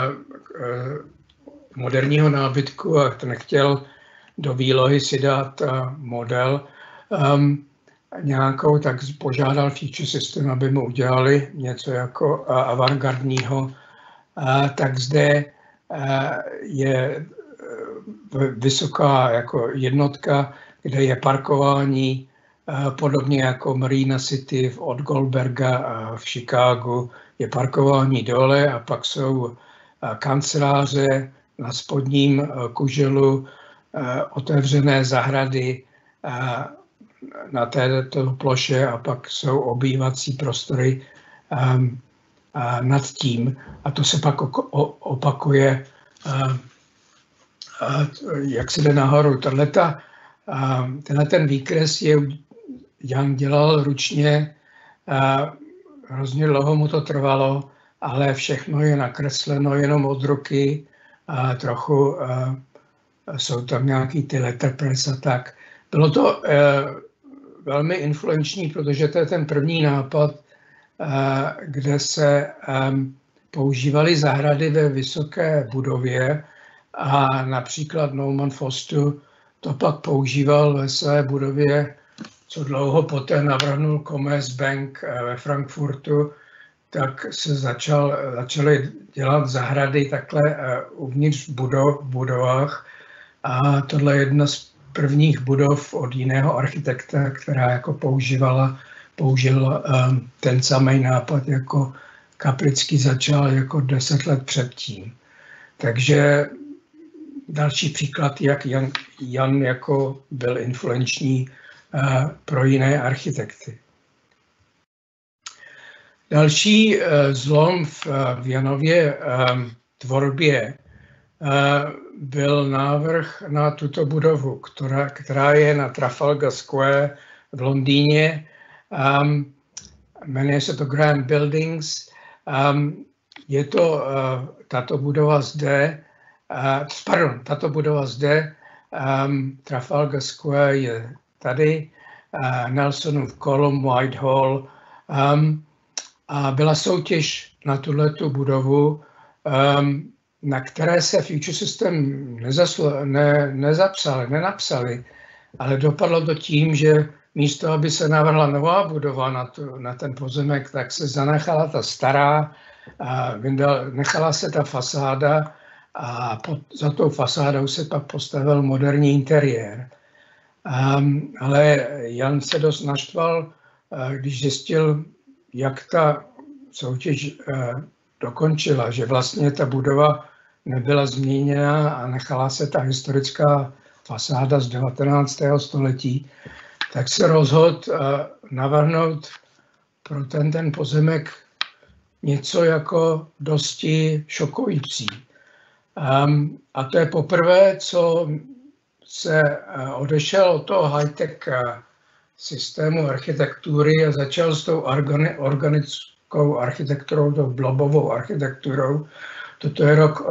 moderního nábytku a ten chtěl do výlohy si dát model nějakou, tak požádal Future System, aby mu udělali něco jako avantgardního. Tak zde je vysoká jako jednotka, kde je parkování, podobně jako Marina City od Goldberga v Chicagu, je parkování dole a pak jsou kanceláře na spodním kuželu, otevřené zahrady na této ploše a pak jsou obývací prostory nad tím. A to se pak opakuje, jak se jde nahoru. Tenhle ten výkres Jan dělal ručně, hrozně dlouho mu to trvalo, ale všechno je nakresleno jenom od ruky, trochu jsou tam nějaký ty letterpress a tak. Bylo to velmi influenční, protože to je ten první nápad, kde se používaly zahrady ve vysoké budově a například Norman Foster to pak používal ve své budově, co dlouho poté navrhnul Commerzbank ve Frankfurtu, tak se začaly dělat zahrady takhle uvnitř v budovách. A tohle je jedna z prvních budov od jiného architekta, která jako použil ten samý nápad, jako Kaplický začal jako 10 let předtím. Takže další příklad, jak Jan jako byl influenční pro jiné architekty. Další zlom v Janově tvorbě byl návrh na tuto budovu, která je na Trafalgar Square v Londýně. Jmenuje se to Grand Buildings. Je to tato budova zde, Trafalgar Square je tady, Nelsonův Column, Whitehall. A byla soutěž na tuhletu budovu, na které se Future System nenapsali, ale dopadlo to tím, že místo, aby se navrhla nová budova na ten pozemek, tak se zanechala ta stará, nechala se ta fasáda a za tou fasádou se pak postavil moderní interiér. Ale Jan se dost naštval, když zjistil, jak ta soutěž dokončila, že vlastně ta budova nebyla změněna a nechala se ta historická fasáda z 19. století, tak se rozhodl navrhnout pro ten pozemek něco jako dosti šokující. A to je poprvé, co se odešel od toho high-tech systému architektury a začal s tou organickou architekturou, tou blobovou architekturou. Toto je rok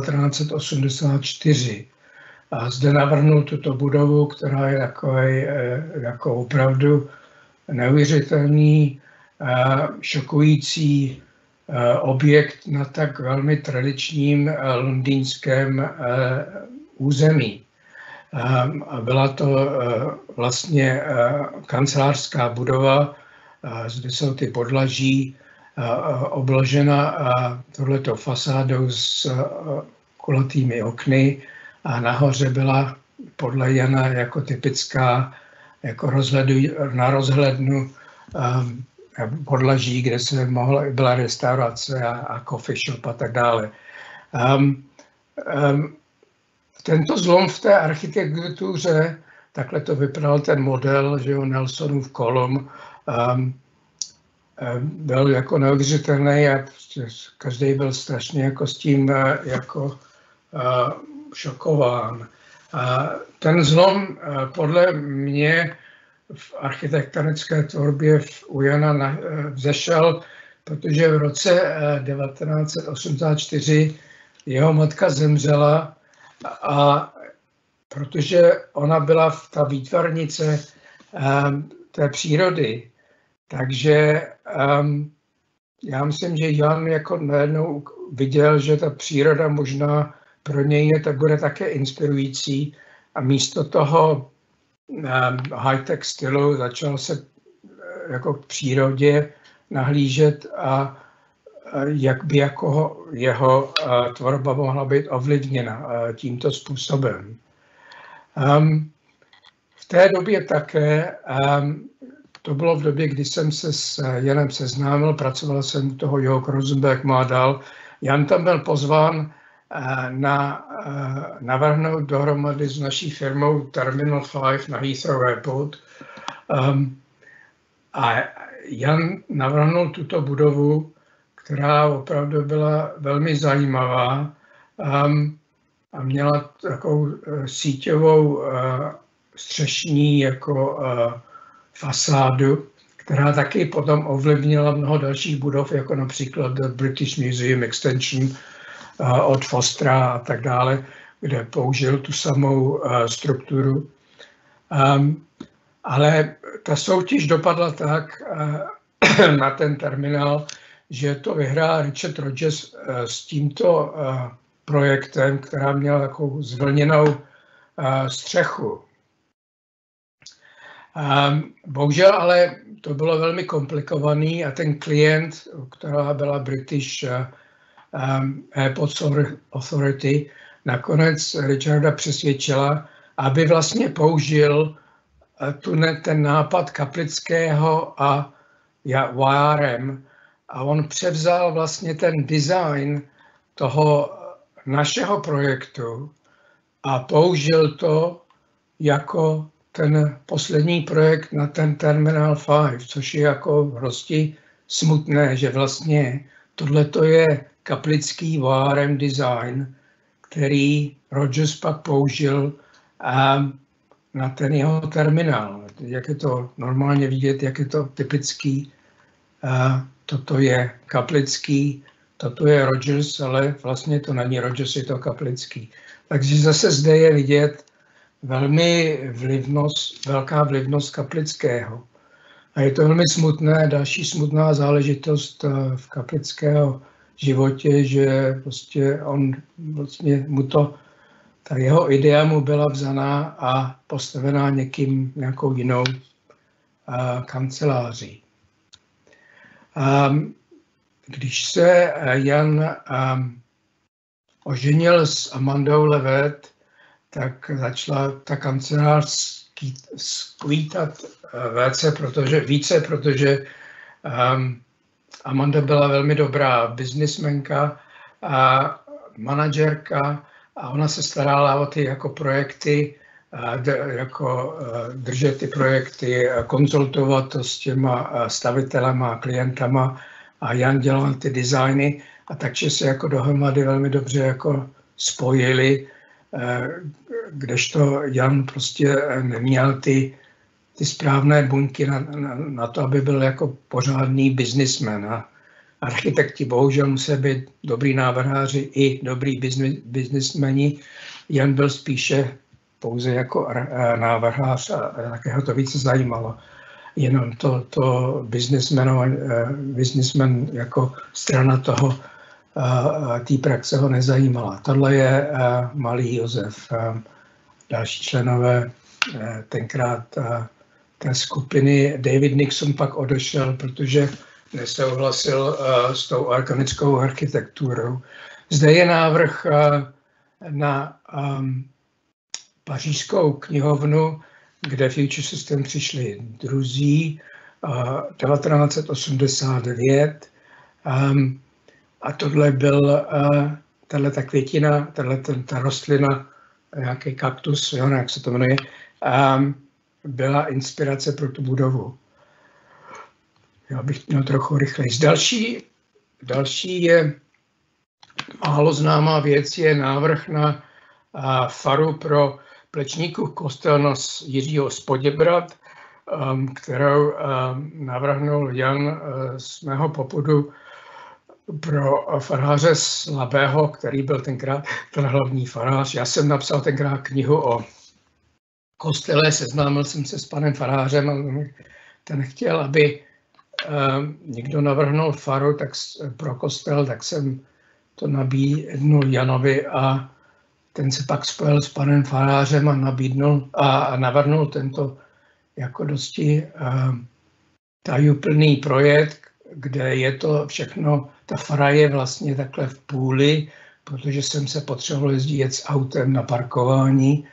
1984. A zde navrhnul tuto budovu, která je takový, jako opravdu neuvěřitelný, šokující objekt na tak velmi tradičním londýnském území. Byla to vlastně kancelářská budova, zde jsou ty podlaží obložena tohleto fasádou s kulatými okny a nahoře byla podle Jana jako typická jako na rozhlednu podlaží, kde se byla restaurace a coffee shop a tak dále. Tento zlom v té architektuře, takhle to vypadal ten model, že jo, Nelsonův kolum, byl jako neuvěřitelný a každý byl strašně jako s tím jako šokován. Ten zlom podle mě v architektonické tvorbě u Jana vzešel, protože v roce 1984 jeho matka zemřela a protože ona byla ta výtvarnice té přírody, takže já myslím, že Jan jako najednou viděl, že ta příroda možná pro něj bude také inspirující a místo toho high-tech stylu začal se jako k přírodě nahlížet a jak by jako jeho tvorba mohla být ovlivněna tímto způsobem. V té době také, to bylo v době, kdy jsem se s Janem seznámil, pracoval jsem u toho Jörg Rosenberg má dál. Jan tam byl pozván navrhnout dohromady s naší firmou Terminal 5 na Heathrow Airport. A Jan navrhnul tuto budovu, která opravdu byla velmi zajímavá a měla takovou síťovou střešní jako fasádu, která taky potom ovlivnila mnoho dalších budov, jako například British Museum Extension od Fostera a tak dále, kde použil tu samou strukturu. Ale ta soutěž dopadla tak na ten terminál, že to vyhrál Richard Rogers s tímto projektem, která měla takovou zvlněnou střechu. Bohužel ale to bylo velmi komplikovaný a ten klient, která byla British Airport Authority, nakonec Richarda přesvědčila, aby vlastně použil ten nápad Kaplického a YRM a on převzal vlastně ten design toho našeho projektu a použil to jako ten poslední projekt na ten Terminal 5, což je jako prostě smutné, že vlastně tohleto je kaplický YRM design, který Rogers pak použil na ten jeho terminál. Jak je to normálně vidět, jak je to typický. Toto je kaplický, toto je Rogers, ale vlastně to není Rogers, je to kaplický. Takže zase zde je vidět velká vlivnost Kaplického. A je to velmi smutné, další smutná záležitost v Kaplického životě, že prostě ta jeho idea mu byla vzaná a postavená nějakou jinou kanceláří. Když se Jan oženil s Amandou Levet, tak začala ta kancelář skvítat více, protože Amanda byla velmi dobrá biznismenka a manažerka a ona se starala o ty jako projekty, držet ty projekty, konzultovat to s těma stavitelema, klientama a Jan dělal ty designy a takže se jako dohromady velmi dobře jako spojili, kdežto Jan prostě neměl ty správné buňky na to, aby byl jako pořádný businessman. A architekti bohužel musí být dobrý návrháři i dobrý businessmeni. Jan byl spíše pouze jako návrhář a také ho to více zajímalo. Jenom to businessman jako strana toho, té praxe ho nezajímala. Tohle je malý Josef. Další členové tenkrát té skupiny. David Nixon pak odešel, protože nesouhlasil s tou organickou architekturou. Zde je návrh na pařížskou knihovnu, kde Future System přišli druzí, 1989. A tohle byl, ta květina, ta rostlina, nějaký kaktus, jo, jak se to jmenuje, byla inspirace pro tu budovu. Já bych měl trochu rychleji. Další je málo známá věc, je návrh na faru pro Plečníkův kostel Jiřího z Poděbrad, kterou navrhnul Jan z mého popudu pro faráře Slabého, který byl tenkrát ten hlavní farář. Já jsem napsal tenkrát knihu o kostele, seznámil jsem se s panem farářem a ten chtěl, aby někdo navrhnul faru pro kostel, tak jsem to nabídnul Janovi a ten se pak spojil s panem farářem a navrhnul tento jako dosti tajuplný projekt, kde je to všechno, ta fara je vlastně takhle v půli, protože jsem se potřeboval jezdit s autem na parkování,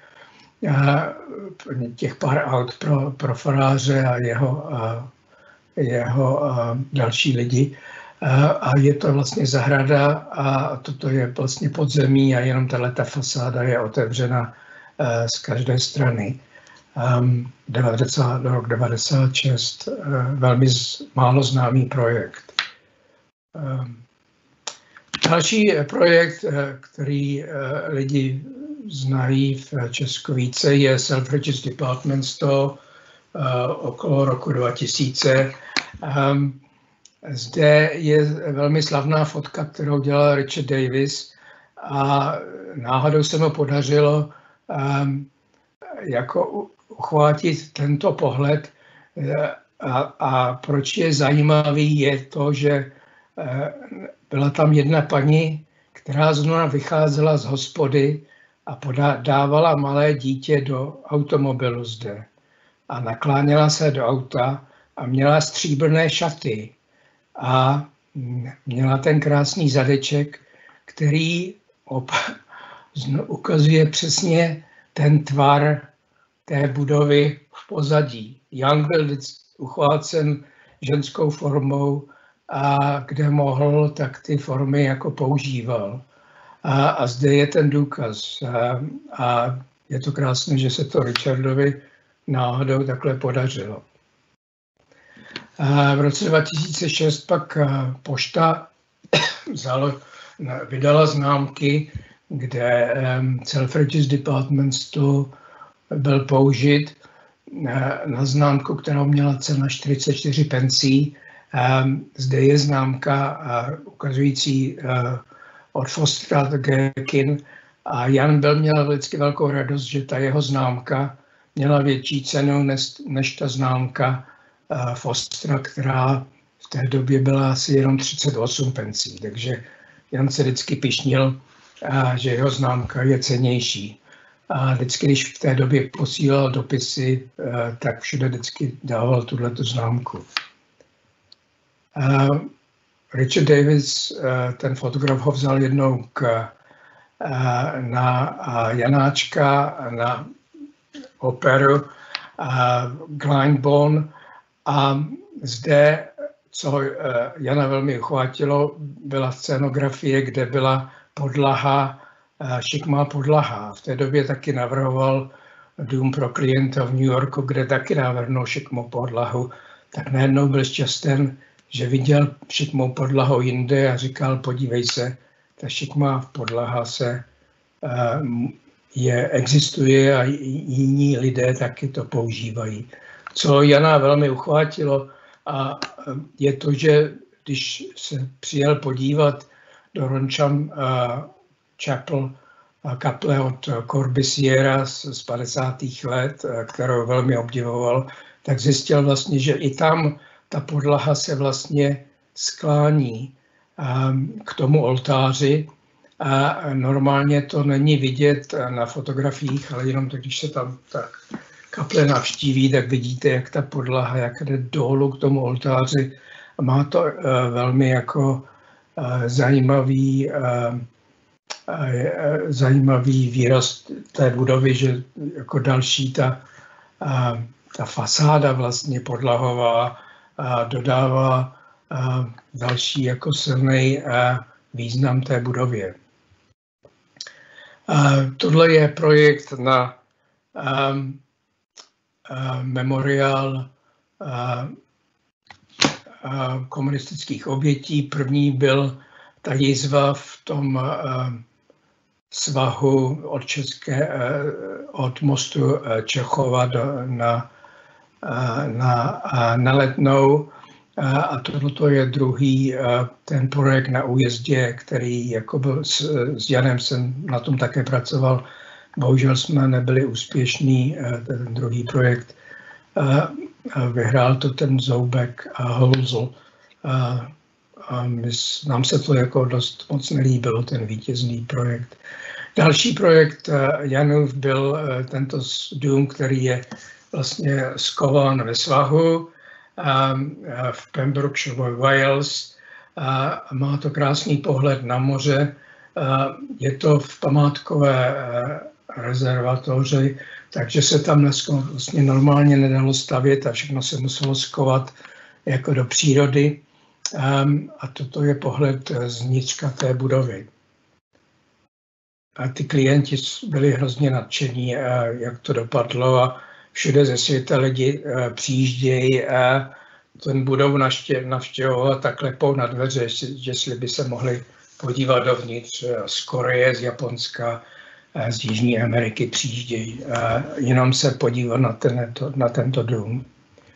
těch pár aut pro faráře a jeho další lidi. A je to vlastně zahrada a toto je vlastně podzemí a jenom tato fasáda je otevřena z každé strany. Rok 96, velmi málo známý projekt. Další projekt, který lidi znají v Česku více, je Selfridges Department Store okolo roku 2000. Zde je velmi slavná fotka, kterou dělal Richard Davis a náhodou se mu podařilo jako uchvátit tento pohled a proč je zajímavý, je to, že byla tam jedna paní, která znovu vycházela z hospody a dávala malé dítě do automobilu zde a nakláněla se do auta a měla stříbrné šaty a měla ten krásný zadeček, který ukazuje přesně ten tvar té budovy v pozadí. Jan byl uchvácen ženskou formou a kde mohl, tak ty formy jako používal. A zde je ten důkaz. A je to krásné, že se to Richardovi náhodou takhle podařilo. V roce 2006 pak pošta vydala známky, kde Selfridges Department Store byl použit na známku, která měla cenu 44 pencí. Zde je známka ukazující od Fostera Gherkin a Jan měl vždycky velkou radost, že ta jeho známka měla větší cenu než ta známka Fostera, která v té době byla asi jenom 38 pencí. Takže Jan se vždycky pyšnil, že jeho známka je cennější. A vždycky, když v té době posílal dopisy, tak všude vždycky dával tuhletu známku. Richard Davis, ten fotograf, ho vzal jednou na Janáčka, na operu Glyndebourne a zde, co Jana velmi uchvátilo, byla scénografie, kde byla podlaha, šikmá podlaha. V té době taky navrhoval dům pro klienta v New Yorku, kde taky navrhnul šikmou podlahu. Tak najednou byl šťasten, že viděl šikmou podlahu jinde a říkal, podívej se, ta šikmá podlaha se existuje a jiní lidé taky to používají. Co Jana velmi uchvátilo, a je to, že když se přijel podívat do Roncham Chapel, kaple od Corbusiera z 50. let, kterou velmi obdivoval, tak zjistil vlastně, že i tam ta podlaha se vlastně sklání k tomu oltáři a normálně to není vidět na fotografiích, ale jenom to, když se tam ta kaple navštíví, tak vidíte, jak ta podlaha, jak jde dolů k tomu oltáři. Má to velmi jako zajímavý výraz té budovy, že jako další ta fasáda vlastně podlahová dodává další jako silný význam té budově. Tohle je projekt na memoriál komunistických obětí. První byl ta jizva v tom svahu od mostu Čechova na Letnou. A toto je druhý ten projekt na újezdě, který jako byl s Janem jsem na tom také pracoval. Bohužel jsme nebyli úspěšní, ten druhý projekt. Vyhrál to ten Zoubek a Holzl. Nám se to jako dost moc nelíbilo, ten vítězný projekt. Další projekt Janův byl tento dům, který je vlastně skován ve svahu v Pembrokeshire, Wales. Má to krásný pohled na moře. Je to v památkové rezervatoři, takže se tam vlastně normálně nedalo stavět a všechno se muselo skovat jako do přírody. A toto je pohled zvnitřka té budovy. A ty klienti byli hrozně nadšení, jak to dopadlo a všude ze světa lidi přijíždějí a ten budovu navštěvovat, tak klepou na dveře, jestli by se mohli podívat dovnitř z Koreje, z Japonska, z Jižní Ameriky přijíždějí jenom se podívat na tento dům.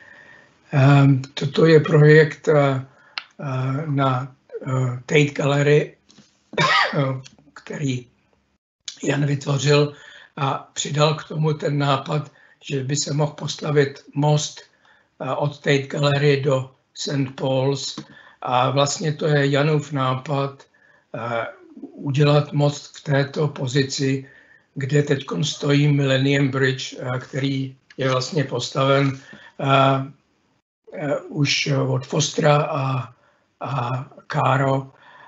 Toto je projekt na Tate Gallery, který Jan vytvořil a přidal k tomu ten nápad, že by se mohl postavit most od Tate Gallery do St. Paul's. A vlastně to je Janův nápad udělat most v této pozici, kde teď stojí Millennium Bridge, který je vlastně postaven už od Fostera a Caro.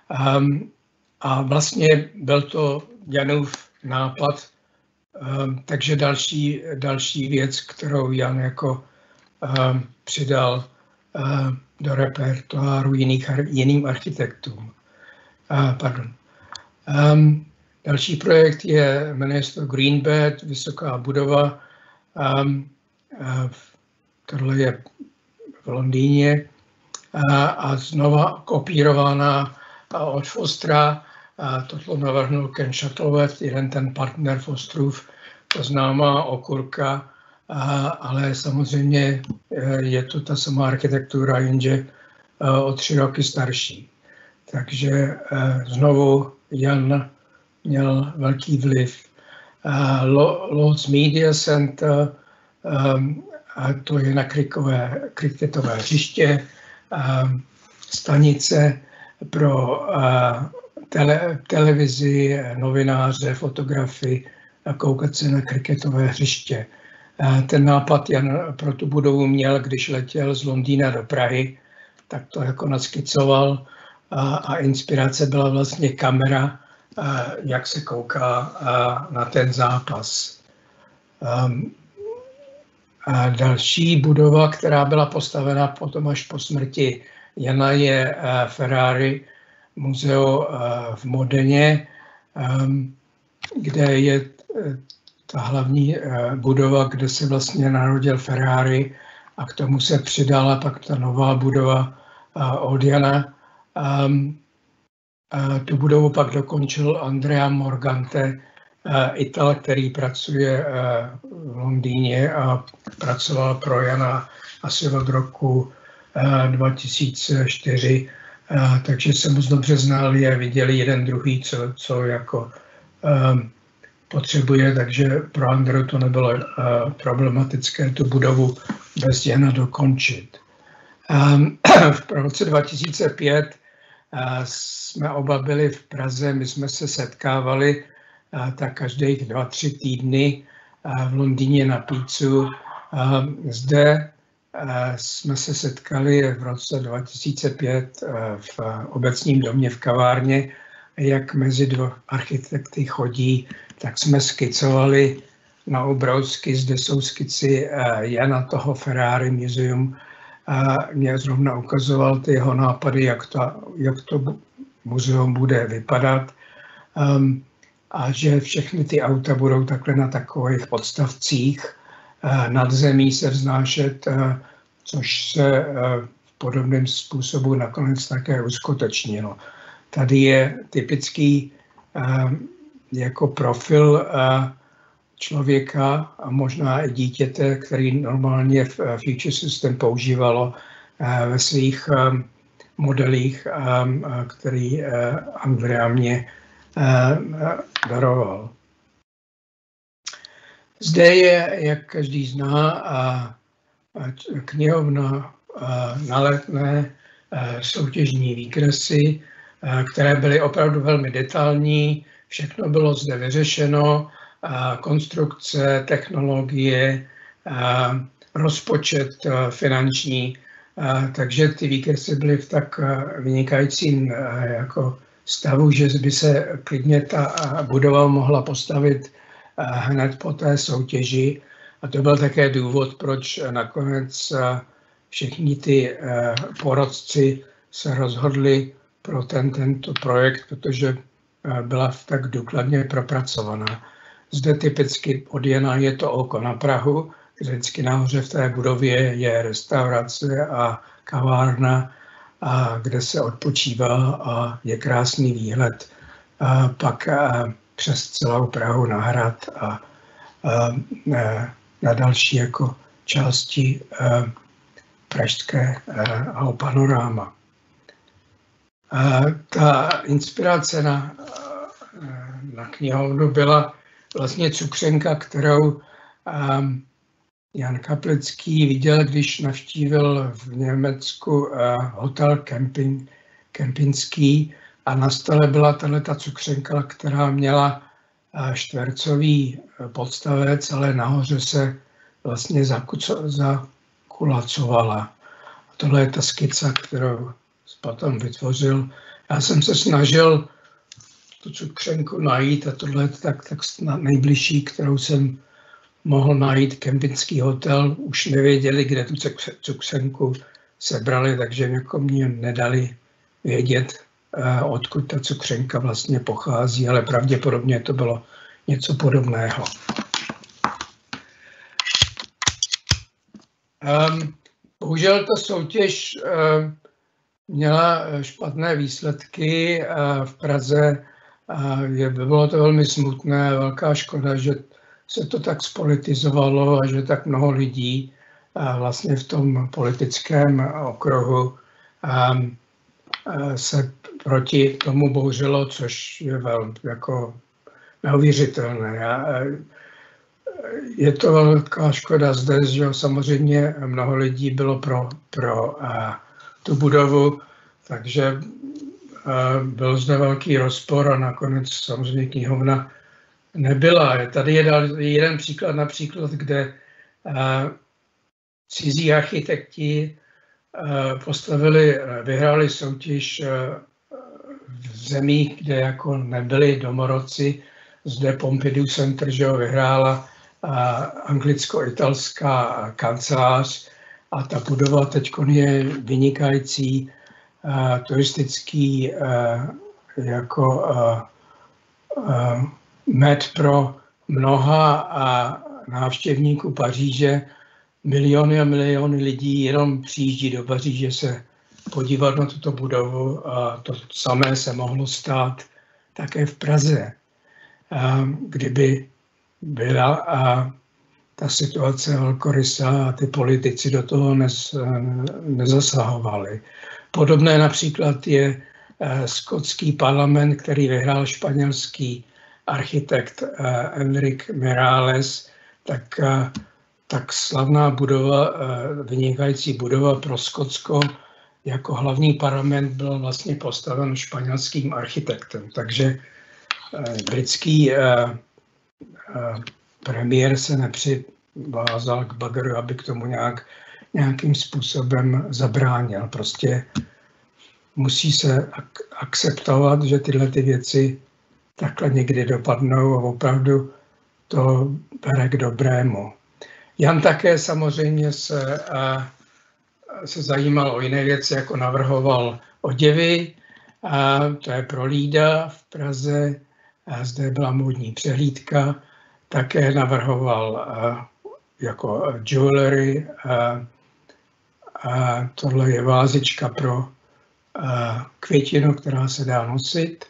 A vlastně byl to Janův nápad, takže další věc, kterou Jan jako přidal do repertoáru jiným architektům. Další projekt jmenuje se Green Bed, vysoká budova. Tohle je v Londýně a znova kopírovaná od Fostera. Toto navrhnul Ken Shuttleworth, jeden ten partner Fosterův, to známá okurka, ale samozřejmě je to ta samá architektura, jenže o 3 roky starší. Takže znovu Jan měl velký vliv. Lord's Media Center, to je na kriketové hřiště, stanice pro televizi, novináře, fotografy a koukat se na kriketové hřiště. Ten nápad Jan pro tu budovu měl, když letěl z Londýna do Prahy, tak to jako naskicoval a inspirace byla vlastně kamera, jak se kouká na ten zápas. A další budova, která byla postavena potom až po smrti Jana, je Ferrari muzeo v Modeně, kde je ta hlavní budova, kde se vlastně narodil Ferrari a k tomu se přidala pak ta nová budova od Jana. Tu budovu pak dokončil Andrea Morgante, Ital, který pracuje v Londýně a pracoval pro Jana asi od roku 2004, takže se moc dobře znali a viděli jeden druhý, co jako potřebuje, takže pro Andreu to nebylo problematické tu budovu bez Jana dokončit. V roce 2005 jsme oba byli v Praze, my jsme se setkávali tak každých 2-3 týdny v Londýně na pizzu. Zde jsme se setkali v roce 2005 v obecním domě v kavárně. Jak mezi dva architekty chodí, tak jsme skicovali na obrázky. Zde jsou skici Jana toho Ferrari Museum. Mě zrovna ukazoval ty jeho nápady, jak to muzeum bude vypadat. A že všechny ty auta budou takhle na takových podstavcích nad zemí se vznášet, což se v podobném způsobu nakonec také uskutečnilo. Tady je typický jako profil člověka a možná i dítěte, který normálně v Future System používalo ve svých modelích, který Andrea mě daroval. Zde je, jak každý zná, knihovna na Letné, soutěžní výkresy, které byly opravdu velmi detailní. Všechno bylo zde vyřešeno, konstrukce, technologie, rozpočet finanční, takže ty výkresy byly v tak vynikajícím jako stavu, že by se klidně ta budova mohla postavit hned po té soutěži. A to byl také důvod, proč nakonec všichni ty porodci se rozhodli pro tento projekt, protože byla tak důkladně propracovaná. Zde typicky od Jana je to oko na Prahu, kde vždycky nahoře v té budově je restaurace a kavárna, kde se odpočívá a je krásný výhled. Pak přes celou Prahu na hrad a na další jako části pražského panoráma. Ta inspirace na knihovnu byla vlastně cukřenka, kterou Jan Kaplický viděl, když navštívil v Německu hotel Kempinský a na stole byla tato cukřenka, která měla čtvercový podstavec, ale nahoře se vlastně zakulacovala. Tohle je ta skica, kterou potom vytvořil. Já jsem se snažil tu cukřenku najít a tohle je tak nejbližší, kterou jsem mohl najít. Kempinský hotel už nevěděli, kde tu cukřenku sebrali, takže jako mě nedali vědět, odkud ta cukřenka vlastně pochází, ale pravděpodobně to bylo něco podobného. Bohužel ta soutěž měla špatné výsledky v Praze. Bylo to velmi smutné, velká škoda, že se to tak spolitizovalo a že tak mnoho lidí vlastně v tom politickém okruhu se proti tomu bouřilo, což je velmi jako neuvěřitelné. Je to velká škoda zde, že samozřejmě mnoho lidí bylo pro tu budovu, takže byl zde velký rozpor a nakonec samozřejmě knihovna nebyla. Tady je jeden příklad například, kde cizí architekti vyhráli soutěž v zemích, kde jako nebyli domorodci. Zde Pompidou Center, že ho vyhrála anglicko-italská kancelář a ta budova teď je vynikající turistický jako med pro mnoha návštěvníků Paříže. Miliony a miliony lidí jenom přijíždí do Paříže se podívat na tuto budovu a to samé se mohlo stát také v Praze. kdyby byla ta situace velkorysá a ty politici do toho nezasahovali. Podobné například je skotský parlament, který vyhrál španělský architekt Enrique Miralles, tak slavná budova, vynikající budova pro Skotsko jako hlavní parlament byl vlastně postaven španělským architektem. Takže britský premiér se nepřivázal k bagaru, aby k tomu nějakým způsobem zabránil. Prostě musí se akceptovat, že tyhle ty věci takhle někdy dopadnou a opravdu to bere k dobrému. Jan také samozřejmě se zajímal o jiné věci, jako navrhoval oděvy, to je pro Lída v Praze, zde byla módní přehlídka, také navrhoval jako jewelry, tohle je vázička pro květinu, která se dá nosit.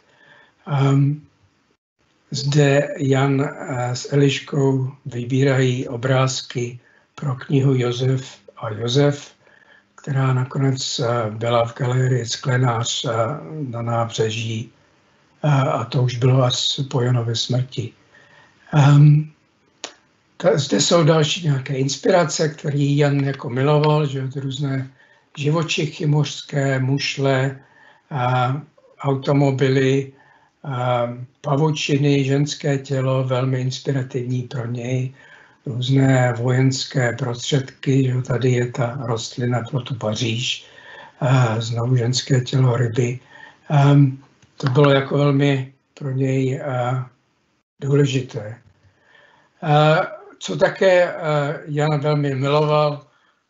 Zde Jan s Eliškou vybírají obrázky pro knihu Josef a Josef, která nakonec byla v galerii Sklenář na Nábřeží a to už bylo až po Janově smrti. Zde jsou další nějaké inspirace, které Jan jako miloval, že různé živočichy mořské, mušle, automobily, pavučiny, ženské tělo, velmi inspirativní pro něj, různé vojenské prostředky, že tady je ta rostlina pro tu Paříž, znovu ženské tělo, ryby. To bylo jako velmi pro něj důležité. Co také Jan velmi miloval,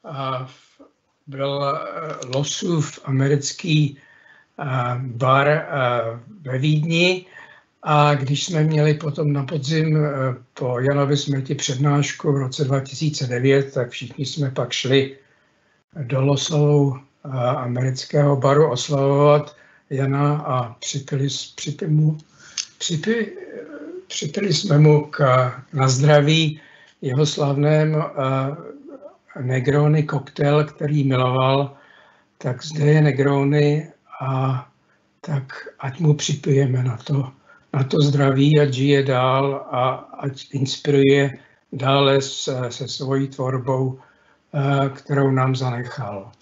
byl Losův americký bar ve Vídni, a když jsme měli potom na podzim po Janově smrti přednášku v roce 2009, tak všichni jsme pak šli do Losovou amerického baru oslavovat Jana a připili jsme mu na zdraví jeho slavném Negroni koktejl, který miloval, tak zde je Negroni a tak ať mu připijeme na to zdraví, ať žije dál a ať inspiruje dále se svojí tvorbou, kterou nám zanechal.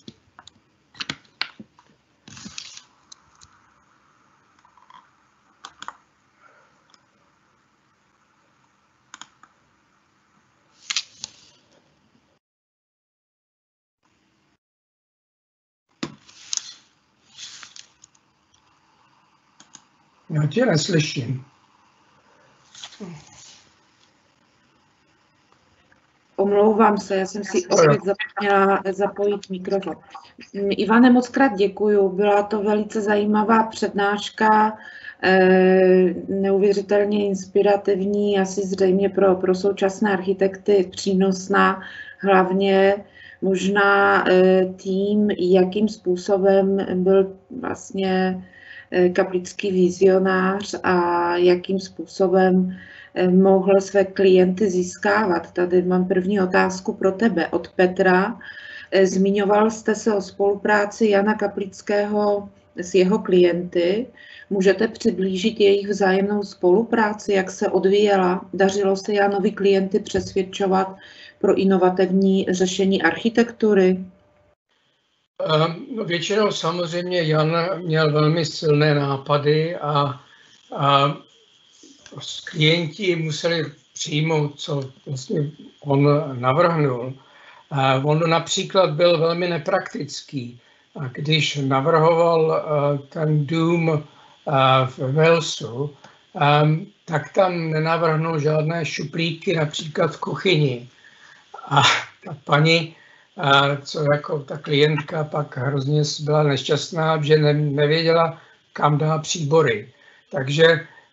Já tě neslyším. Omlouvám se, já jsem si opět zapomněla zapojit mikrofon. Ivane, moc krát děkuju, byla to velice zajímavá přednáška, neuvěřitelně inspirativní, asi zřejmě pro současné architekty přínosná, hlavně možná tím, jakým způsobem byl vlastně kaplický vizionář a jakým způsobem mohl své klienty získávat. Tady mám první otázku pro tebe od Petra. Zmiňoval jste se o spolupráci Jana Kaplického s jeho klienty. Můžete přiblížit jejich vzájemnou spolupráci, jak se odvíjela? Dařilo se Janovi klienty přesvědčovat pro inovativní řešení architektury? No, většinou samozřejmě Jan měl velmi silné nápady a klienti museli přijmout, co vlastně on navrhnul. On například byl velmi nepraktický. A když navrhoval ten dům v Walesu, tak tam nenavrhnul žádné šuplíky, například v kuchyni. A ta paní, co jako ta klientka, pak hrozně byla nešťastná, že nevěděla, kam dá příbory. Takže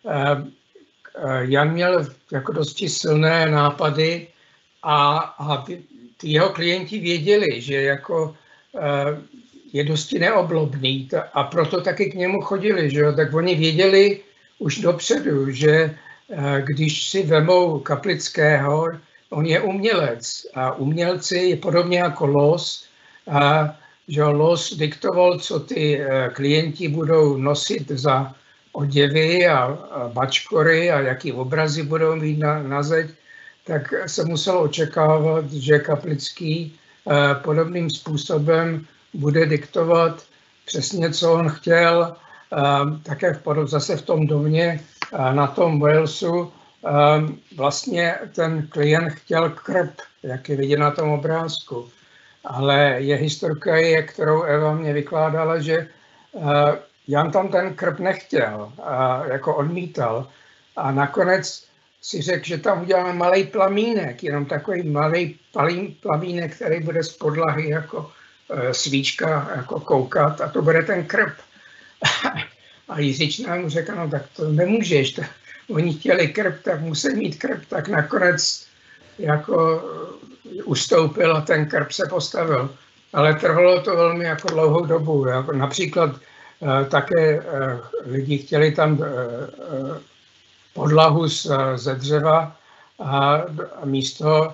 Jan měl jako dosti silné nápady a ty jeho klienti věděli, že jako je dosti neoblobný a proto taky k němu chodili, že jo? Tak oni věděli už dopředu, že když si vemou Kaplického, on je umělec a umělci je podobně jako Loos, že Loos diktoval, co ty klienti budou nosit za oděvy a bačkory a jaký obrazy budou mít na zeď, tak se muselo očekávat, že Kaplický podobným způsobem bude diktovat přesně, co on chtěl, také zase v tom domě na tom Walesu. Vlastně ten klient chtěl krb, jak je vidět na tom obrázku. Ale je historka, kterou Eva mě vykládala, že Jan tam ten krb nechtěl, jako odmítal. A nakonec si řekl, že tam uděláme malý plamínek, jenom takový malý plamínek, který bude z podlahy jako svíčka jako koukat a to bude ten krb. A Jiřičná mu řekl, no tak to nemůžeš, oni chtěli krb, tak musí mít krb, tak nakonec jako ustoupil a ten krb se postavil. Ale trvalo to velmi jako dlouhou dobu. Jako například také lidi chtěli tam podlahu ze dřeva a místo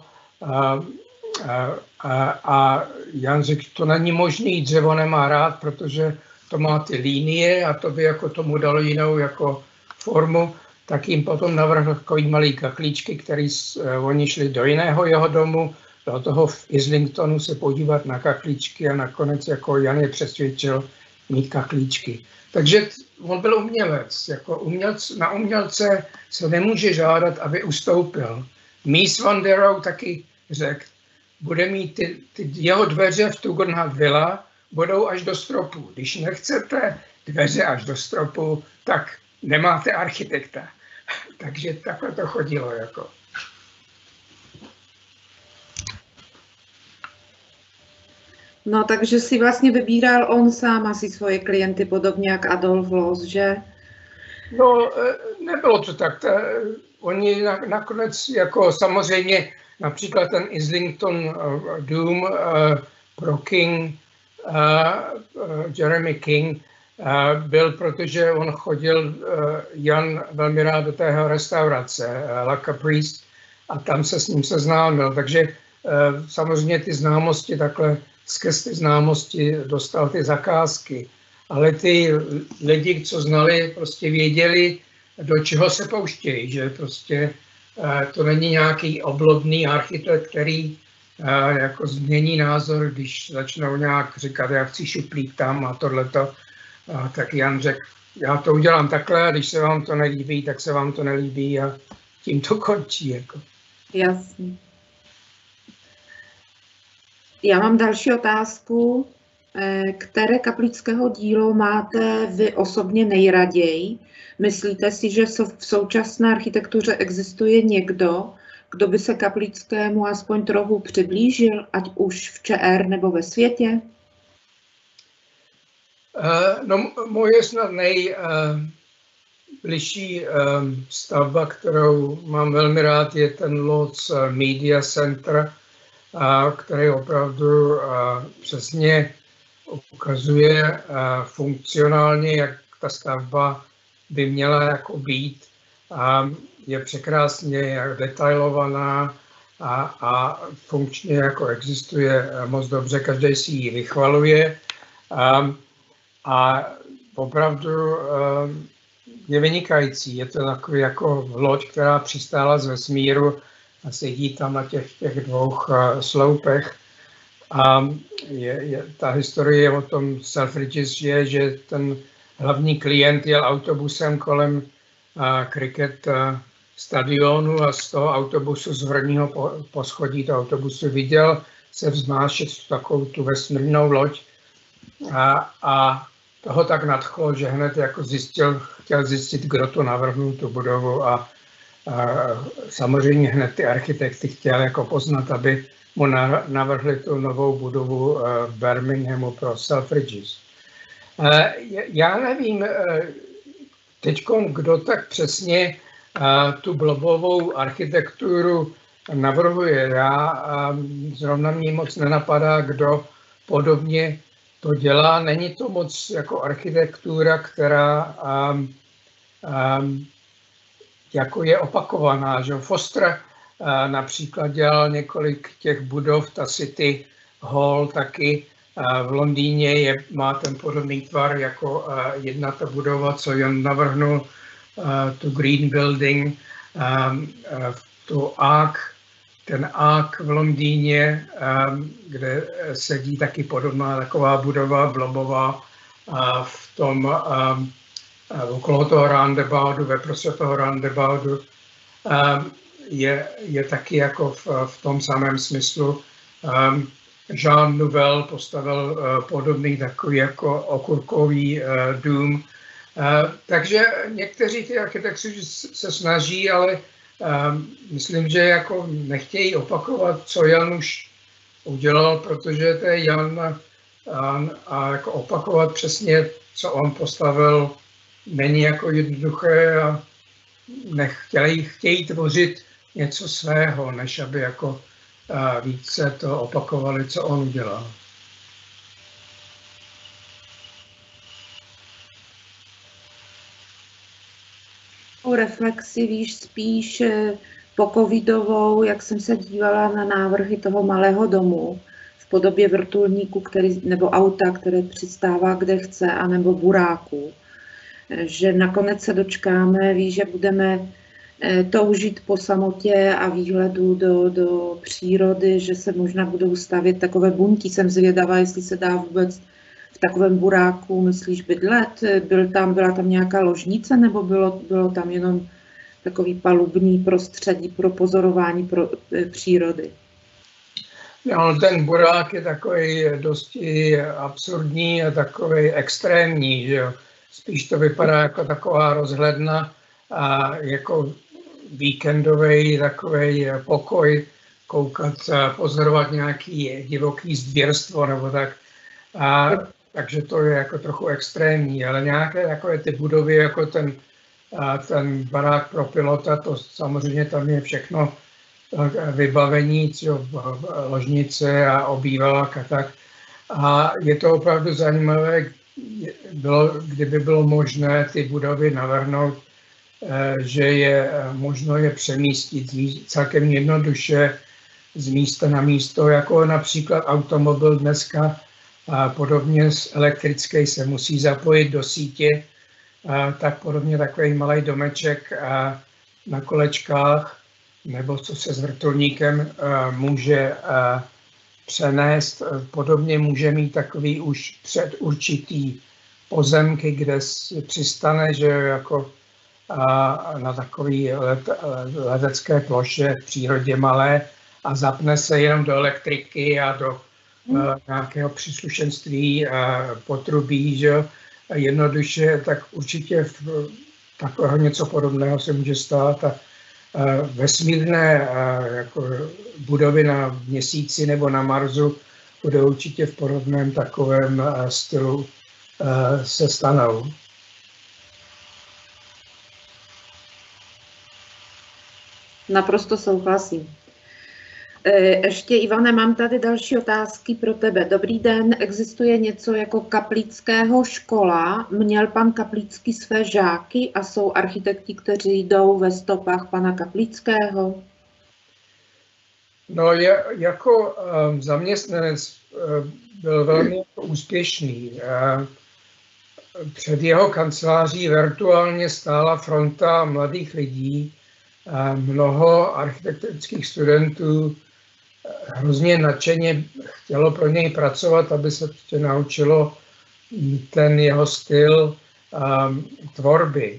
a Jan řekl, to není možný, dřevo nemá rád, protože to má ty linie a to by jako tomu dalo jinou jako formu, tak jim potom navrhl takový malý kaklíčky, který oni šli do jiného jeho domu, do toho v Islingtonu se podívat na kaklíčky a nakonec jako Jan je přesvědčil mít kaklíčky. Takže on byl umělec. Jako na umělce se nemůže žádat, aby ustoupil. Mies van der Rohe taky řekl, bude mít ty jeho dveře v Tugendhat Villa budou až do stropu. Když nechcete dveře až do stropu, tak nemáte architekta. Takže takhle to chodilo. Jako. No, takže si vlastně vybíral on sám asi svoje klienty, podobně jak Adolf Loos, že? No, nebylo to tak. Oni nakonec, jako samozřejmě, například ten Islington Doom pro King, Jeremy King, byl, protože on chodil, Jan velmi rád do tého restaurace, La Caprice, a tam se s ním seznámil. Takže samozřejmě ty známosti takhle, skrz ty známosti dostal ty zakázky. Ale ty lidi, co znali, prostě věděli, do čeho se pouštějí, že prostě to není nějaký oblobný architekt, který jako změní názor, když začnou nějak říkat, já chci šuplík tam a tohleto, tak Jan řekl, já to udělám takhle a když se vám to nelíbí, tak se vám to nelíbí a tím to končí. Jako. Jasně. Já mám další otázku. Které Kaplického dílo máte vy osobně nejraději? Myslíte si, že v současné architektuře existuje někdo, kdo by se Kaplickému aspoň trochu přiblížil, ať už v ČR nebo ve světě? No, moje snad nejbližší stavba, kterou mám velmi rád, je ten Lodz Media Center, který opravdu přesně ukazuje funkcionálně, jak ta stavba by měla jako být. Je překrásně detailovaná a funkčně jako existuje moc dobře, každý si ji vychvaluje. A opravdu je vynikající. Je to takový jako loď, která přistála z vesmíru a sedí tam na těch dvou sloupech. A ta historie o tom Selfridges je, že ten hlavní klient jel autobusem kolem cricket stadionu a z toho autobusu, z horního poschodí toho autobusu viděl se vznášet takovou tu vesmírnou loď a toho tak nadchlo, že hned jako chtěl zjistit, kdo to navrhnul, tu budovu a samozřejmě hned ty architekty chtěl jako poznat, aby mu navrhli tu novou budovu v Birminghamu pro Selfridges. Já nevím teď, kdo tak přesně tu blobovou architekturu navrhuje. Zrovna mě moc nenapadá, kdo podobně to dělá. Není to moc jako architektura, která jako je opakovaná. Že? Foster například dělal několik těch budov, ta City Hall taky v Londýně má ten podobný tvar jako jedna ta budova, co Jan navrhnul, tu Green Building, ten Ark v Londýně, kde sedí taky podobná taková budova blobová v tom okolo toho roundaboutu, ve prostředí toho roundaboutu, je taky jako v tom samém smyslu. Jean Nouvel postavil podobný takový jako okurkový dům. Takže někteří ty architekti se snaží, ale myslím, že jako nechtějí opakovat, co Jan už udělal, protože to je Jan a jako opakovat přesně, co on postavil, není jako jednoduché a chtějí tvořit něco svého, než aby jako více to opakovali, co on udělal. Reflexi víš spíš po covidovou, jak jsem se dívala na návrhy toho malého domu v podobě vrtulníku, nebo auta, které přistává kde chce, anebo buráku. Že nakonec se dočkáme, víš, že budeme toužit po samotě a výhledu do přírody, že se možná budou stavět takové buňky. Jsem zvědavá, jestli se dá vůbec v takovém buráku, myslíš, bydlet? Byla tam nějaká ložnice, nebo bylo tam jenom takový palubní prostředí pro pozorování přírody? No, ten burák je takový dosti absurdní a takový extrémní, že jo. Spíš to vypadá jako taková rozhledna a jako víkendový takový pokoj, koukat, pozorovat nějaký divoký zvěrstvo nebo tak. Takže to je jako trochu extrémní, ale nějaké takové ty budovy, jako ten barák pro pilota, to samozřejmě tam je všechno vybavení, ložnice a obývák a tak. A je to opravdu zajímavé, kdyby bylo možné ty budovy navrhnout, že je možno je přemístit celkem jednoduše z místa na místo, jako například automobil dneska, podobně elektrický se musí zapojit do sítě, tak podobně takový malý domeček na kolečkách, nebo co se s vrtulníkem může přenést. Podobně může mít takový už předurčitý pozemky, kde přistane, že jako na takové letecké ploše v přírodě malé a zapne se jenom do elektriky a do nějakého příslušenství potrubí, že jednoduše, tak určitě takového něco podobného se může stát. A vesmírné jako budovy na Měsíci nebo na Marsu budou určitě v podobném takovém stylu se stanou. Naprosto souhlasím. Ještě, Ivane, mám tady další otázky pro tebe. Dobrý den, existuje něco jako Kaplického škola? Měl pan Kaplický své žáky a jsou architekti, kteří jdou ve stopách pana Kaplického? No, jako zaměstnanec byl velmi úspěšný. Před jeho kanceláří virtuálně stála fronta mladých lidí. Mnoho architektonických studentů hrozně nadšeně chtělo pro něj pracovat, aby se naučilo ten jeho styl tvorby.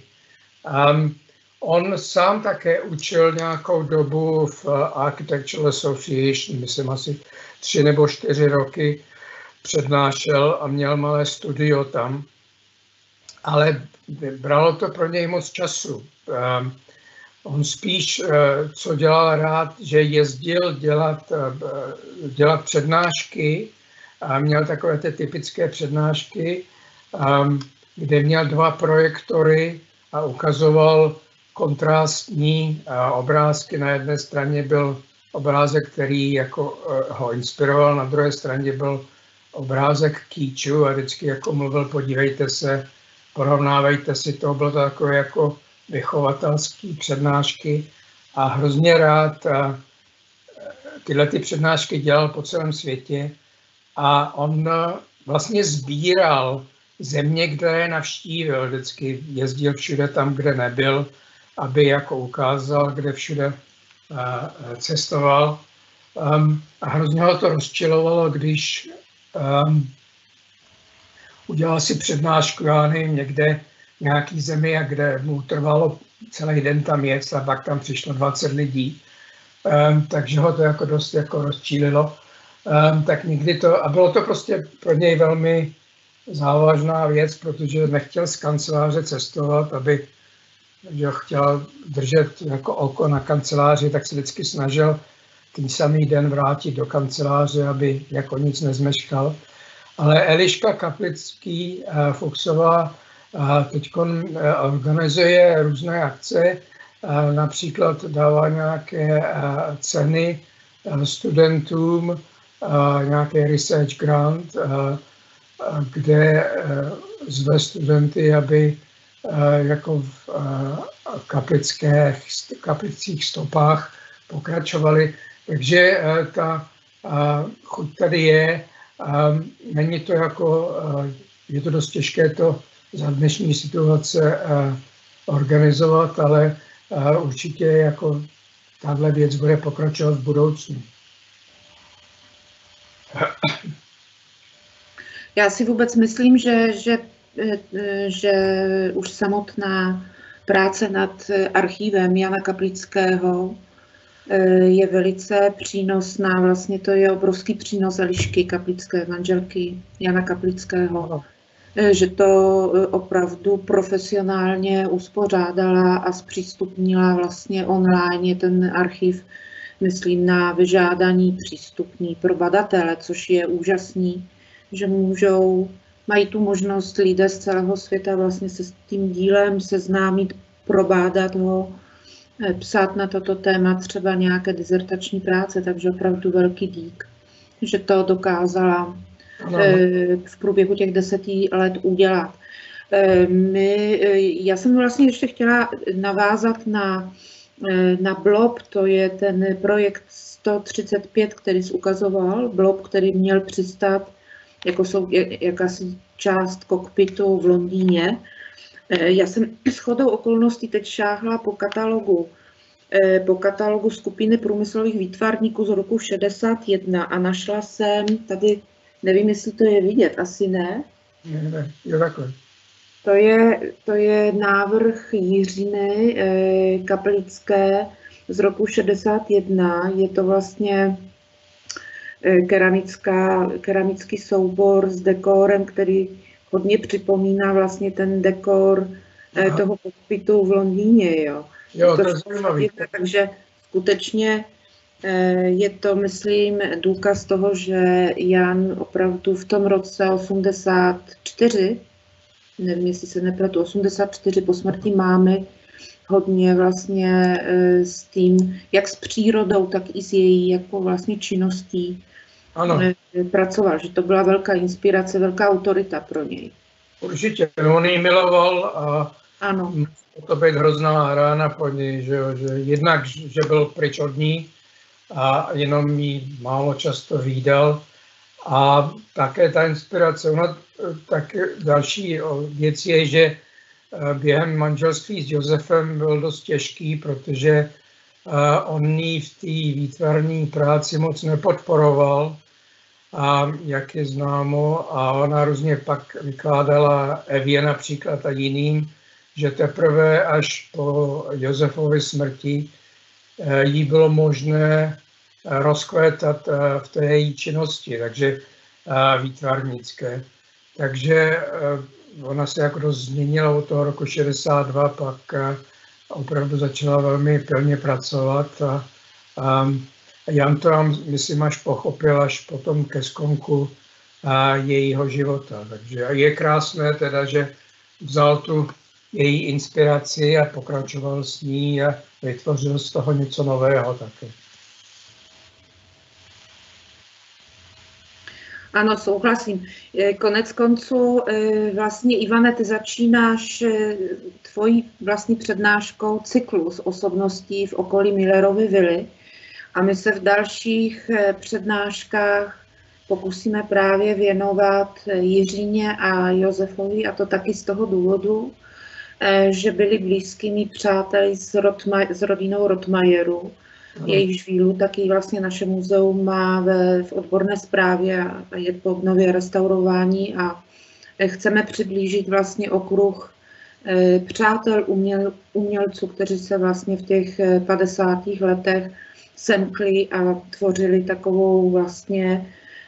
On sám také učil nějakou dobu v Architectural Association, myslím asi 3 nebo 4 roky přednášel a měl malé studio tam, ale bralo to pro něj moc času. On spíš, co dělal rád, že jezdil dělat přednášky a měl takové ty typické přednášky, kde měl 2 projektory a ukazoval kontrastní obrázky. Na jedné straně byl obrázek, který jako ho inspiroval, na druhé straně byl obrázek kýču a vždycky jako mluvil, podívejte se, porovnávejte si to, bylo to takové jako vychovatelské přednášky a hrozně rád tyhle ty přednášky dělal po celém světě a on vlastně sbíral země, které navštívil, vždycky jezdil všude tam, kde nebyl, aby jako ukázal, kde všude cestoval. A hrozně ho to rozčilovalo, když udělal si přednášku, já nevím, někde nějaký zemi, a kde mu trvalo celý den tam jet a pak tam přišlo 20 lidí. Takže ho to jako dost jako rozčílilo. Tak někdy to, a bylo to prostě pro něj velmi závažná věc, protože nechtěl z kanceláře cestovat, aby že chtěl držet jako oko na kanceláři, tak se vždycky snažil ten samý den vrátit do kanceláře, aby jako nic nezmeškal. Ale Eliška Kaplický Fuchsová teď organizuje různé akce, například dává nějaké ceny studentům, nějaký research grant, kde zve studenty, aby jako v kaplických stopách pokračovali. Takže ta chuť tady je. Není to jako, je to dost těžké to za dnešní situace organizovat, ale určitě jako tahle věc bude pokračovat v budoucnu. Já si vůbec myslím, že už samotná práce nad archívem Jana Kaplického je velice přínosná. Vlastně to je obrovský přínos Elišky Kaplické, manželky Jana Kaplického, že to opravdu profesionálně uspořádala a zpřístupnila vlastně online ten archiv, myslím, na vyžádání přístupný pro badatele, což je úžasný, že mají tu možnost lidé z celého světa vlastně se s tím dílem seznámit, probádat ho, psát na toto téma třeba nějaké dizertační práce, takže opravdu velký dík, že to dokázala v průběhu těch 10 let udělat. Já jsem vlastně ještě chtěla navázat na Blob, to je ten projekt 135, který jsi ukazoval, Blob, který měl přistát jako jakási část kokpitu v Londýně. Já jsem shodou okolností teď šáhla po katalogu skupiny průmyslových výtvarníků z roku 61 a našla jsem tady, nevím, jestli to je vidět, asi ne? Ne, je takhle. To je návrh Jiřiny Kaplické z roku 61. Je to vlastně keramický soubor s dekorem, který hodně připomíná vlastně ten dekor toho kokpitu v Londýně. Jo, to je zajímavý. Takže skutečně je to, myslím, důkaz toho, že Jan opravdu v tom roce 84, nevím, jestli se nepletu, 84 po smrti mámy, hodně vlastně s tím, jak s přírodou, tak i s její jako vlastně činností pracoval, že to byla velká inspirace, velká autorita pro něj. Určitě, on ji miloval a ano. To být hrozná rána pro něj, že jednak, že byl pryč od ní a jenom ji málo často vídal a také ta inspirace. Tak další věc je, že během manželství s Josefem byl dost těžký, protože on ji v té výtvarné práci moc nepodporoval, a jak je známo, a ona různě pak vykládala Evě například a jiným, že teprve až po Josefově smrti jí bylo možné rozkvétat v té její činnosti, takže výtvarnické. Takže ona se jako dost změnila od toho roku 62, pak opravdu začala velmi pilně pracovat a Jan to, myslím, až pochopil až potom ke skonku jejího života. Takže je krásné teda, že vzal tu její inspiraci a pokračoval s ní a vytvořil z toho něco nového také. Ano, souhlasím. Konec konců, vlastně Ivane, ty začínáš tvojí vlastní přednáškou cyklus osobností v okolí Millerovy vily a my se v dalších přednáškách pokusíme právě věnovat Jiříně a Josefovi, a to taky z toho důvodu, že byli blízkými přáteli s rodinou Rottmajerů. Jejichž vílu taky vlastně naše muzeum má v odborné správě a je po obnově restaurování a chceme přiblížit vlastně okruh přátel umělců, kteří se vlastně v těch 50. letech semkli a tvořili takovou vlastně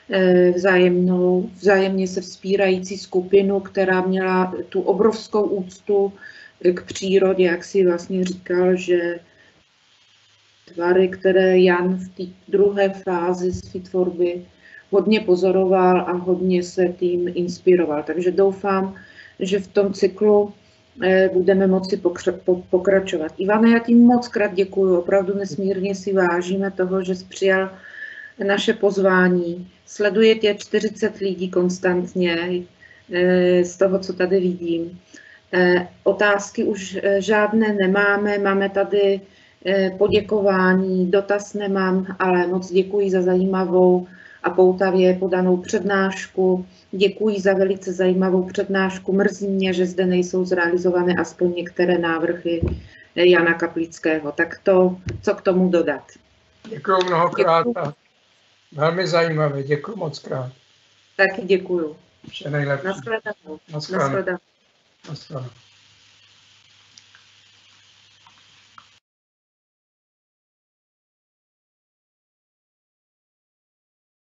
vzájemně se vzpírající skupinu, která měla tu obrovskou úctu k přírodě, jak si vlastně říkal, že tvary, které Jan v té druhé fázi své tvorby hodně pozoroval a hodně se tím inspiroval. Takže doufám, že v tom cyklu budeme moci pokračovat. Ivane, já ti moc krát děkuju, opravdu nesmírně si vážíme toho, že jsi přijal naše pozvání. Sleduje tě 40 lidí konstantně z toho, co tady vidím. Otázky už žádné nemáme, máme tady poděkování, dotaz nemám, ale moc děkuji za zajímavou a poutavě podanou přednášku. Děkuji za velice zajímavou přednášku. Mrzí mě, že zde nejsou zrealizované aspoň některé návrhy Jana Kaplického. Tak to, co k tomu dodat? Děkuji mnohokrát. Děkuju. Velmi zajímavé. Děkuji moc krát. Taky děkuju. Vše nejlepší. Nashledanou. Nashledanou.